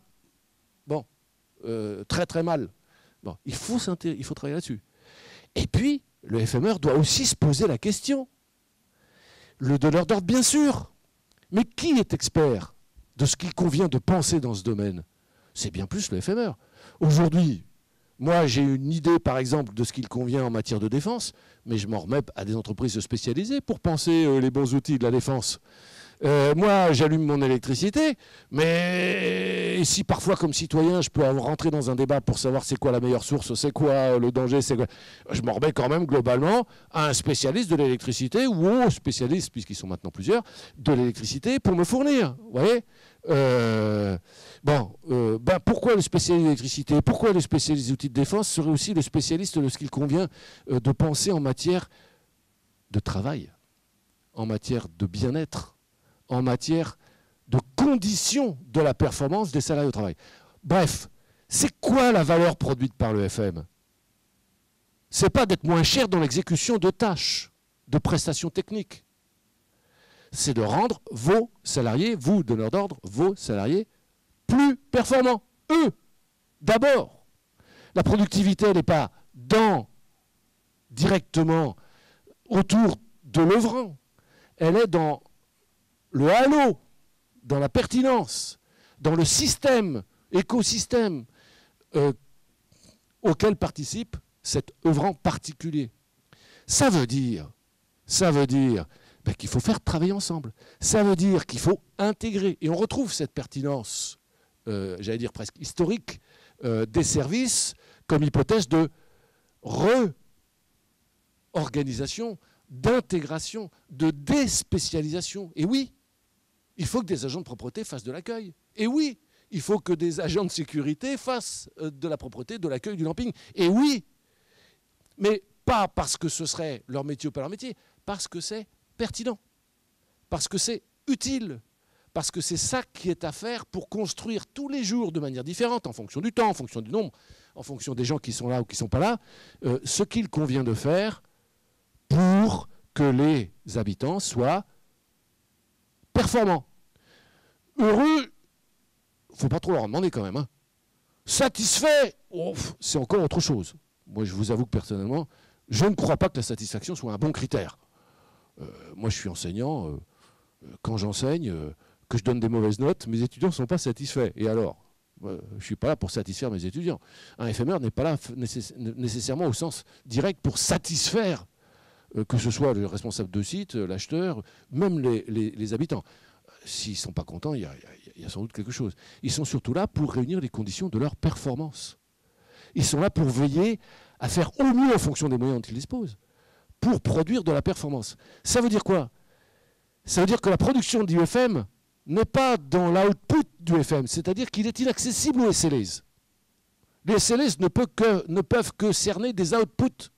très très mal. Bon, il faut travailler là-dessus. Et puis, le FMR doit aussi se poser la question. Le donneur d'ordre, bien sûr. Mais qui est expert de ce qu'il convient de penser dans ce domaine? C'est bien plus le FMR. Aujourd'hui, moi, j'ai une idée, par exemple, de ce qu'il convient en matière de défense, mais je m'en remets à des entreprises spécialisées pour penser les bons outils de la défense. Moi, j'allume mon électricité, mais si parfois, comme citoyen, je peux rentrer dans un débat pour savoir c'est quoi la meilleure source, c'est quoi le danger, c'est quoi, je m'en remets quand même globalement à un spécialiste de l'électricité ou aux spécialistes, puisqu'ils sont maintenant plusieurs, de l'électricité pour me fournir. Vous voyez pourquoi le spécialiste de l'électricité, pourquoi le spécialiste des outils de défense serait aussi le spécialiste de ce qu'il convient de penser en matière de travail, en matière de bien-être, en matière de conditions de la performance des salariés au travail. Bref, c'est quoi la valeur produite par le FM? C'est pas d'être moins cher dans l'exécution de tâches, de prestations techniques. C'est de rendre vos salariés, vous, donneurs d'ordre, vos salariés, plus performants. Eux, d'abord. La productivité, elle n'est pas directement autour de l'œuvrant. Elle est dans le halo, dans la pertinence, dans le système, écosystème auquel participe cet œuvrant particulier. Ça veut dire qu'il faut faire travailler ensemble. Ça veut dire qu'il faut intégrer. Et on retrouve cette pertinence, j'allais dire presque historique, des services comme hypothèse de réorganisation, d'intégration, de déspécialisation. Et oui, il faut que des agents de propreté fassent de l'accueil. Et oui, il faut que des agents de sécurité fassent de la propreté, de l'accueil, du lamping. Et oui, mais pas parce que ce serait leur métier ou pas leur métier, parce que c'est pertinent, parce que c'est utile, parce que c'est ça qui est à faire pour construire tous les jours de manière différente, en fonction du temps, en fonction du nombre, en fonction des gens qui sont là ou qui ne sont pas là, ce qu'il convient de faire pour que les habitants soient performants. Heureux, il ne faut pas trop leur en demander quand même. Satisfait, c'est encore autre chose. Moi, je vous avoue que personnellement, je ne crois pas que la satisfaction soit un bon critère. Moi, je suis enseignant. Quand j'enseigne, que je donne des mauvaises notes, mes étudiants ne sont pas satisfaits. Et alors, je ne suis pas là pour satisfaire mes étudiants. Un FMR n'est pas là nécessairement au sens direct pour satisfaire que ce soit le responsable de site, l'acheteur, même les habitants. S'ils ne sont pas contents, il y a sans doute quelque chose. Ils sont surtout là pour réunir les conditions de leur performance. Ils sont là pour veiller à faire au mieux en fonction des moyens dont ils disposent, pour produire de la performance. Ça veut dire quoi? Ça veut dire que la production du FM n'est pas dans l'output du FM, c'est-à-dire qu'il est inaccessible aux SLAs. Les SLAs ne peuvent que cerner des outputs.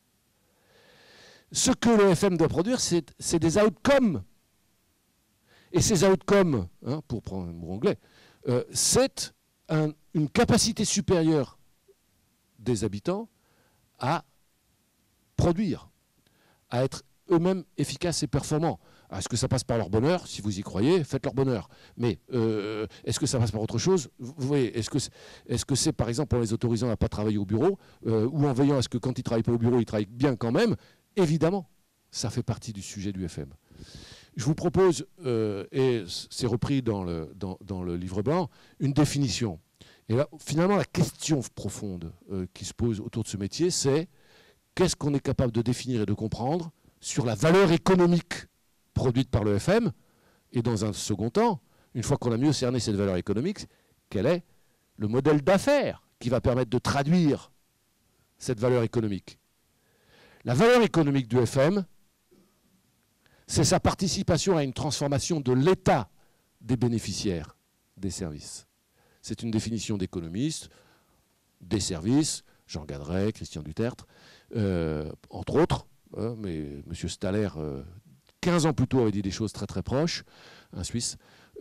Ce que le FM doit produire, c'est des outcomes. Et ces outcomes, pour prendre un mot anglais, c'est une capacité supérieure des habitants à produire, à être eux-mêmes efficaces et performants. Est-ce que ça passe par leur bonheur? Si vous y croyez, faites leur bonheur. Mais est-ce que ça passe par autre chose? Vous voyez, est-ce que c'est par exemple en les autorisant à ne pas travailler au bureau ou en veillant à ce que quand ils ne travaillent pas au bureau, ils travaillent bien quand même? Évidemment, ça fait partie du sujet du FM. Je vous propose, et c'est repris dans le livre blanc, une définition. Et là, finalement, la question profonde qui se pose autour de ce métier, c'est qu'est-ce qu'on est capable de définir et de comprendre sur la valeur économique produite par le FM, et dans un second temps, une fois qu'on a mieux cerné cette valeur économique, quel est le modèle d'affaires qui va permettre de traduire cette valeur économique. La valeur économique du FM, c'est sa participation à une transformation de l'état des bénéficiaires des services. C'est une définition d'économiste, des services, Jean Gadret, Christian Dutertre, entre autres, mais M. Staller, 15 ans plus tôt, avait dit des choses très très proches, un Suisse.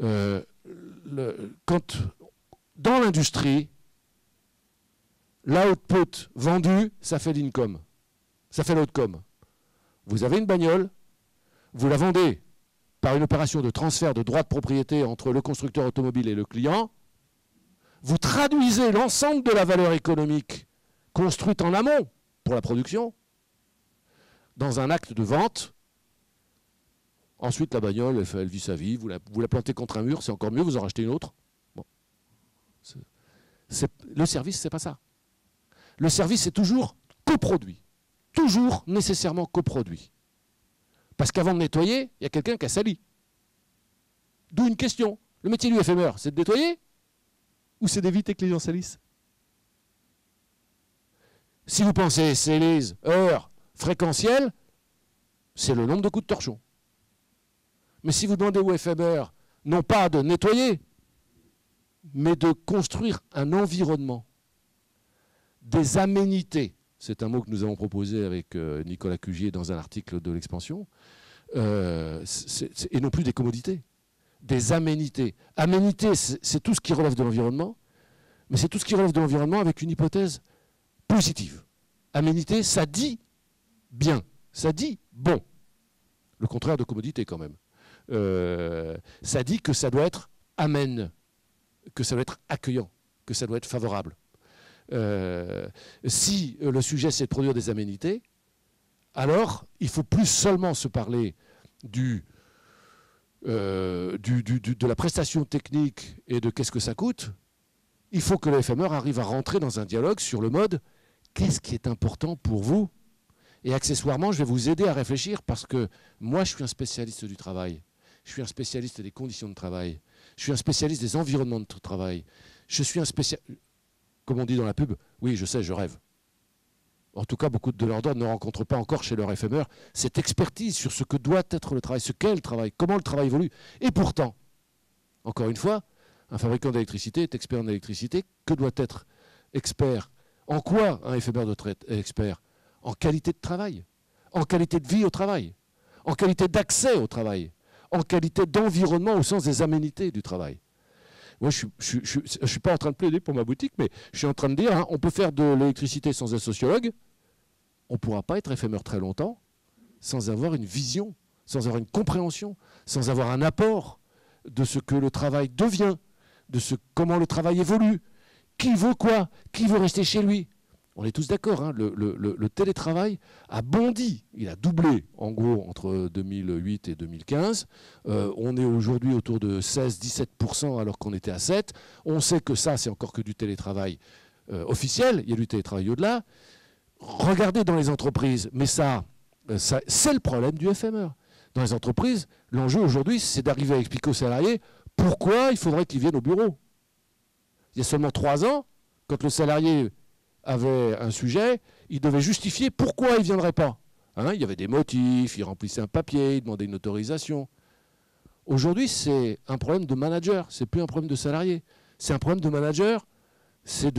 Quand, dans l'industrie, l'output vendu, ça fait l'income. Ça fait l'autre com. Vous avez une bagnole, vous la vendez par une opération de transfert de droits de propriété entre le constructeur automobile et le client. Vous traduisez l'ensemble de la valeur économique construite en amont pour la production dans un acte de vente. Ensuite, la bagnole, elle vit sa vie. Vous la plantez contre un mur, c'est encore mieux, vous en rachetez une autre. Bon. Le service, c'est pas ça. Le service, c'est toujours coproduit. Toujours nécessairement coproduit. Parce qu'avant de nettoyer, il y a quelqu'un qui a sali. D'où une question. Le métier du FMR, c'est de nettoyer ou c'est d'éviter que les gens salissent? Si vous pensez sales, heures, fréquentiel, c'est le nombre de coups de torchon. Mais si vous demandez au FMR, non pas de nettoyer, mais de construire un environnement, des aménités, c'est un mot que nous avons proposé avec Nicolas Cugier dans un article de l'Expansion, et non plus des commodités, des aménités. Aménités, c'est tout ce qui relève de l'environnement, mais c'est tout ce qui relève de l'environnement avec une hypothèse positive. Aménité, ça dit bien, ça dit bon. Le contraire de commodité quand même. Ça dit que ça doit être amène, que ça doit être accueillant, que ça doit être favorable. Si le sujet c'est de produire des aménités, alors il faut plus seulement se parler de la prestation technique et de qu'est-ce que ça coûte. Il faut que le FMR arrive à rentrer dans un dialogue sur le mode qu'est-ce qui est important pour vous. Et accessoirement, je vais vous aider à réfléchir parce que moi, je suis un spécialiste du travail. Je suis un spécialiste des conditions de travail. Je suis un spécialiste des environnements de travail. Je suis un spécialiste... Comme on dit dans la pub, oui, je sais, je rêve. En tout cas, beaucoup de donneurs d'ordre ne rencontrent pas encore chez leur FMR cette expertise sur ce que doit être le travail, ce qu'est le travail, comment le travail évolue. Et pourtant, encore une fois, un fabricant d'électricité est expert en électricité. Que doit être expert? En quoi un FMR doit être expert? En qualité de travail, en qualité de vie au travail, en qualité d'accès au travail, en qualité d'environnement au sens des aménités du travail. Moi, je ne suis pas en train de plaider pour ma boutique, mais je suis en train de dire, hein, on peut faire de l'électricité sans être sociologue, on ne pourra pas être FMR très longtemps sans avoir une vision, sans avoir une compréhension, sans avoir un apport de ce que le travail devient, de comment le travail évolue, qui veut quoi, qui veut rester chez lui. On est tous d'accord, hein, le télétravail a bondi, il a doublé en gros entre 2008 et 2015. On est aujourd'hui autour de 16-17% alors qu'on était à 7%. On sait que ça, c'est encore que du télétravail officiel, il y a du télétravail au-delà. Regardez dans les entreprises, mais ça c'est le problème du FMR. Dans les entreprises, l'enjeu aujourd'hui, c'est d'arriver à expliquer aux salariés pourquoi il faudrait qu'ils viennent au bureau. Il y a seulement 3 ans, quand le salarié avait un sujet, il devait justifier pourquoi il ne viendrait pas. Hein, il y avait des motifs, il remplissait un papier, il demandait une autorisation. Aujourd'hui, c'est un problème de manager, c'est plus un problème de salarié. C'est un problème de manager, c'est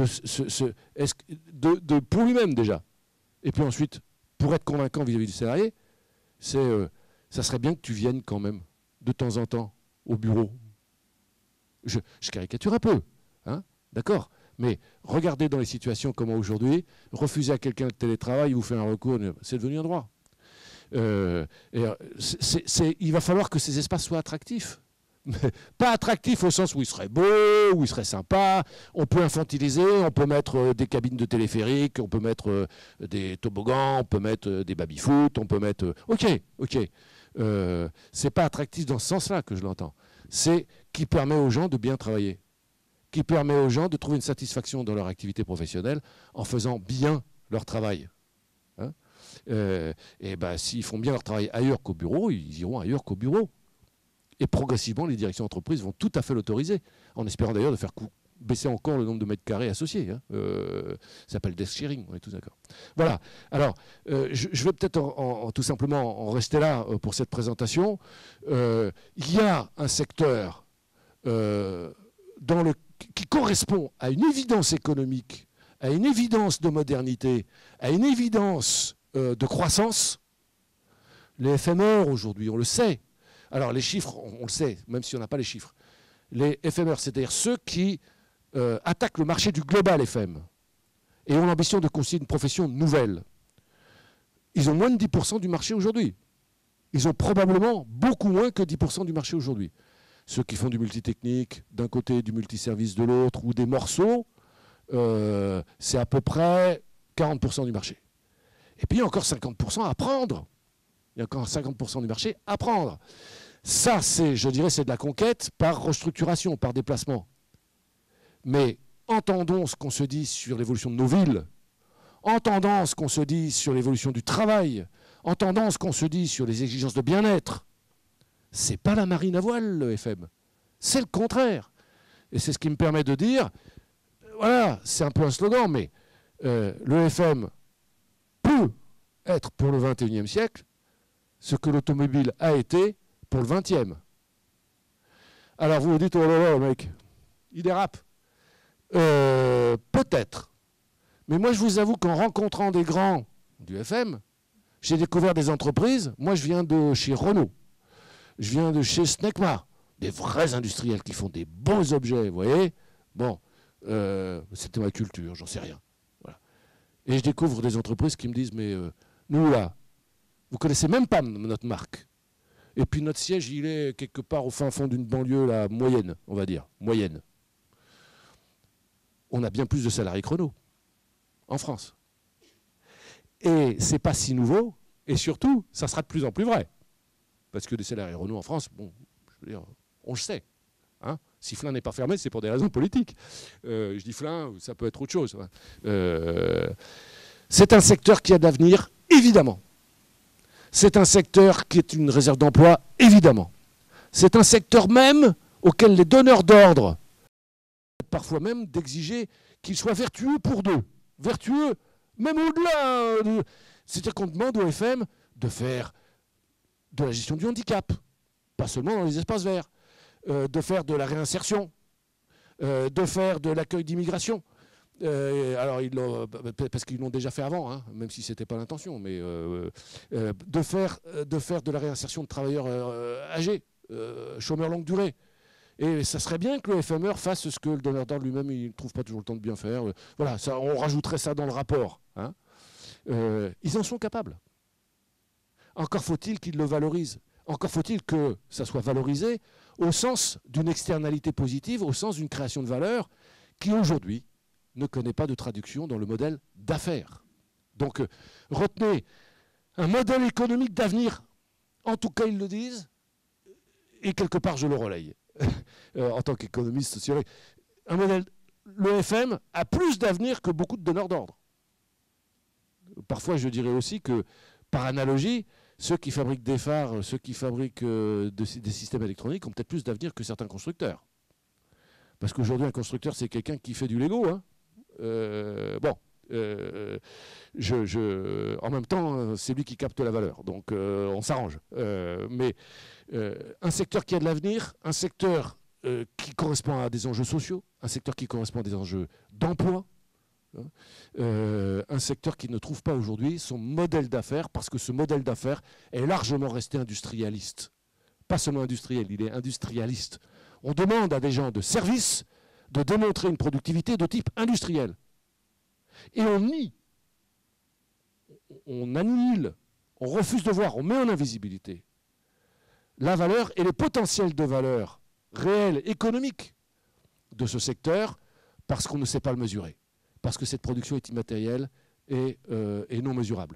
pour lui-même déjà. Et puis ensuite, pour être convaincant vis-à-vis du salarié, ça serait bien que tu viennes quand même, de temps en temps, au bureau. Je caricature un peu, hein, d'accord. Mais regardez dans les situations comment aujourd'hui, refuser à quelqu'un le télétravail, il vous fait un recours, c'est devenu un droit. Il va falloir que ces espaces soient attractifs. Mais pas attractifs au sens où il serait beau, où il serait sympa. On peut infantiliser, on peut mettre des cabines de téléphérique, on peut mettre des toboggans, on peut mettre des baby-foot, on peut mettre... Ok. C'est pas attractif dans ce sens-là que je l'entends. C'est qui permet aux gens de bien travailler, qui permet aux gens de trouver une satisfaction dans leur activité professionnelle en faisant bien leur travail. Hein, et ben, s'ils font bien leur travail ailleurs qu'au bureau, ils iront ailleurs qu'au bureau. Et progressivement, les directions d'entreprise vont tout à fait l'autoriser, en espérant d'ailleurs de faire baisser encore le nombre de mètres carrés associés. Hein. Ça s'appelle desk sharing, on est tous d'accord. Voilà. Alors, je vais peut-être tout simplement en rester là pour cette présentation. Il y a un secteur qui correspond à une évidence économique, à une évidence de modernité, à une évidence de croissance. Les FMR aujourd'hui, on le sait. Alors les chiffres, on le sait, même si on n'a pas les chiffres. Les FMR, c'est-à-dire ceux qui attaquent le marché du global FM et ont l'ambition de constituer une profession nouvelle. ils ont moins de 10% du marché aujourd'hui. Ils ont probablement beaucoup moins que 10% du marché aujourd'hui. Ceux qui font du multitechnique d'un côté, du multiservice de l'autre, ou des morceaux, c'est à peu près 40% du marché. Et puis il y a encore 50% à prendre. Il y a encore 50% du marché à prendre. Ça, je dirais, c'est de la conquête par restructuration, par déplacement. Mais entendons ce qu'on se dit sur l'évolution de nos villes, entendons ce qu'on se dit sur l'évolution du travail, entendons ce qu'on se dit sur les exigences de bien-être. C'est pas la marine à voile, le FM. C'est le contraire. Et c'est ce qui me permet de dire, voilà, c'est un peu un slogan, mais le FM peut être pour le XXIe siècle ce que l'automobile a été pour le XXe. Alors vous vous dites, oh là là, mec, il dérape. Peut-être. Mais moi, je vous avoue qu'en rencontrant des grands du FM, j'ai découvert des entreprises. Moi, je viens de chez Renault. Je viens de chez Snecma. Des vrais industriels qui font des beaux objets, vous voyez. Bon, c'était ma culture, j'en sais rien. Voilà. Et je découvre des entreprises qui me disent, mais nous, là, vous connaissez même pas notre marque. Et puis notre siège, il est quelque part au fin fond d'une banlieue là, moyenne, on va dire, moyenne. On a bien plus de salariés que Renault, en France. Et c'est pas si nouveau, et surtout, ça sera de plus en plus vrai. Parce que des salariés Renault en France, bon, je veux dire, on le sait. Hein, si Flins n'est pas fermé, c'est pour des raisons politiques. Je dis Flins, ça peut être autre chose. C'est un secteur qui a d'avenir, évidemment. C'est un secteur qui est une réserve d'emploi, évidemment. C'est un secteur même auquel les donneurs d'ordre, parfois même d'exiger qu'il soit vertueux pour d'eux. Vertueux, même au-delà. C'est-à-dire qu'on demande au FM de faire de la gestion du handicap, pas seulement dans les espaces verts, de faire de la réinsertion, de faire de l'accueil d'immigration. Alors, parce qu'ils l'ont déjà fait avant, hein, même si ce n'était pas l'intention, mais de faire de la réinsertion de travailleurs âgés, chômeurs longue durée. Et ça serait bien que le FMR fasse ce que le donneur d'ordre lui-même, il ne trouve pas toujours le temps de bien faire. Voilà, ça, on rajouterait ça dans le rapport. Hein. Ils en sont capables. Encore faut-il qu'ils le valorisent. Encore faut-il que ça soit valorisé au sens d'une externalité positive, au sens d'une création de valeur qui, aujourd'hui, ne connaît pas de traduction dans le modèle d'affaires. Donc, retenez un modèle économique d'avenir. En tout cas, ils le disent. Et quelque part, je le relaye. En tant qu'économiste sociologue. Un modèle, le FM a plus d'avenir que beaucoup de donneurs d'ordre. Parfois, je dirais aussi que, par analogie, ceux qui fabriquent des phares, ceux qui fabriquent des systèmes électroniques ont peut-être plus d'avenir que certains constructeurs. Parce qu'aujourd'hui, un constructeur, c'est quelqu'un qui fait du Lego. Hein. Bon, en même temps, c'est lui qui capte la valeur. Donc, on s'arrange. Mais un secteur qui a de l'avenir, un secteur qui correspond à des enjeux sociaux, un secteur qui correspond à des enjeux d'emploi, un secteur qui ne trouve pas aujourd'hui son modèle d'affaires, parce que ce modèle d'affaires est largement resté industrialiste. Pas seulement industriel, il est industrialiste. On demande à des gens de service de démontrer une productivité de type industriel. Et on nie, on annihile, on refuse de voir, on met en invisibilité la valeur et les potentiels de valeur réelle, économique de ce secteur, parce qu'on ne sait pas le mesurer. Parce que cette production est immatérielle et non mesurable.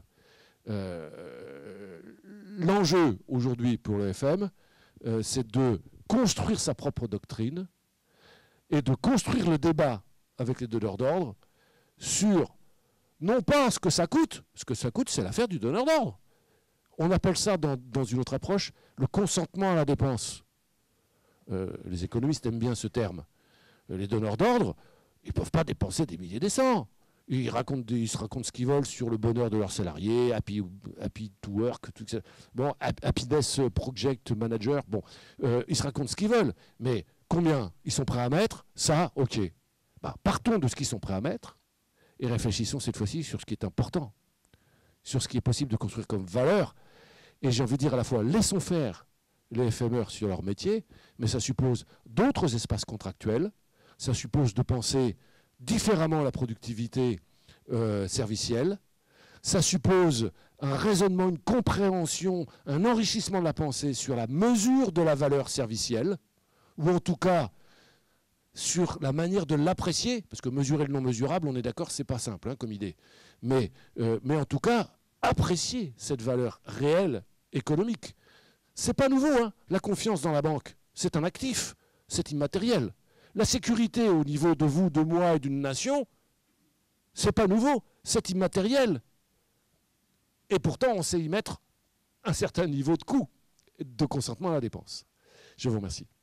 L'enjeu aujourd'hui pour le FM, c'est de construire sa propre doctrine et de construire le débat avec les donneurs d'ordre sur, non pas ce que ça coûte, c'est l'affaire du donneur d'ordre. On appelle ça, dans une autre approche, le consentement à la dépense. Les économistes aiment bien ce terme. Les donneurs d'ordre, ils ne peuvent pas dépenser des milliers des cents. Ils se racontent ce qu'ils veulent sur le bonheur de leurs salariés, happy to work, tout ça. Bon, happiness project manager, bon, ils se racontent ce qu'ils veulent. Mais combien ils sont prêts à mettre? Ça, ok. Bah, partons de ce qu'ils sont prêts à mettre et réfléchissons cette fois-ci sur ce qui est important, sur ce qui est possible de construire comme valeur. Et j'ai envie de dire à la fois, laissons faire les FMR sur leur métier, mais ça suppose d'autres espaces contractuels, ça suppose de penser différemment la productivité servicielle, ça suppose un raisonnement, une compréhension, un enrichissement de la pensée sur la mesure de la valeur servicielle, ou en tout cas sur la manière de l'apprécier, parce que mesurer le non mesurable, on est d'accord, c'est pas simple hein, comme idée. Mais en tout cas, apprécier cette valeur réelle économique. C'est pas nouveau, hein. La confiance dans la banque, c'est un actif, c'est immatériel. La sécurité au niveau de vous, de moi et d'une nation, c'est pas nouveau, c'est immatériel. Et pourtant, on sait y mettre un certain niveau de coût de consentement à la dépense. Je vous remercie.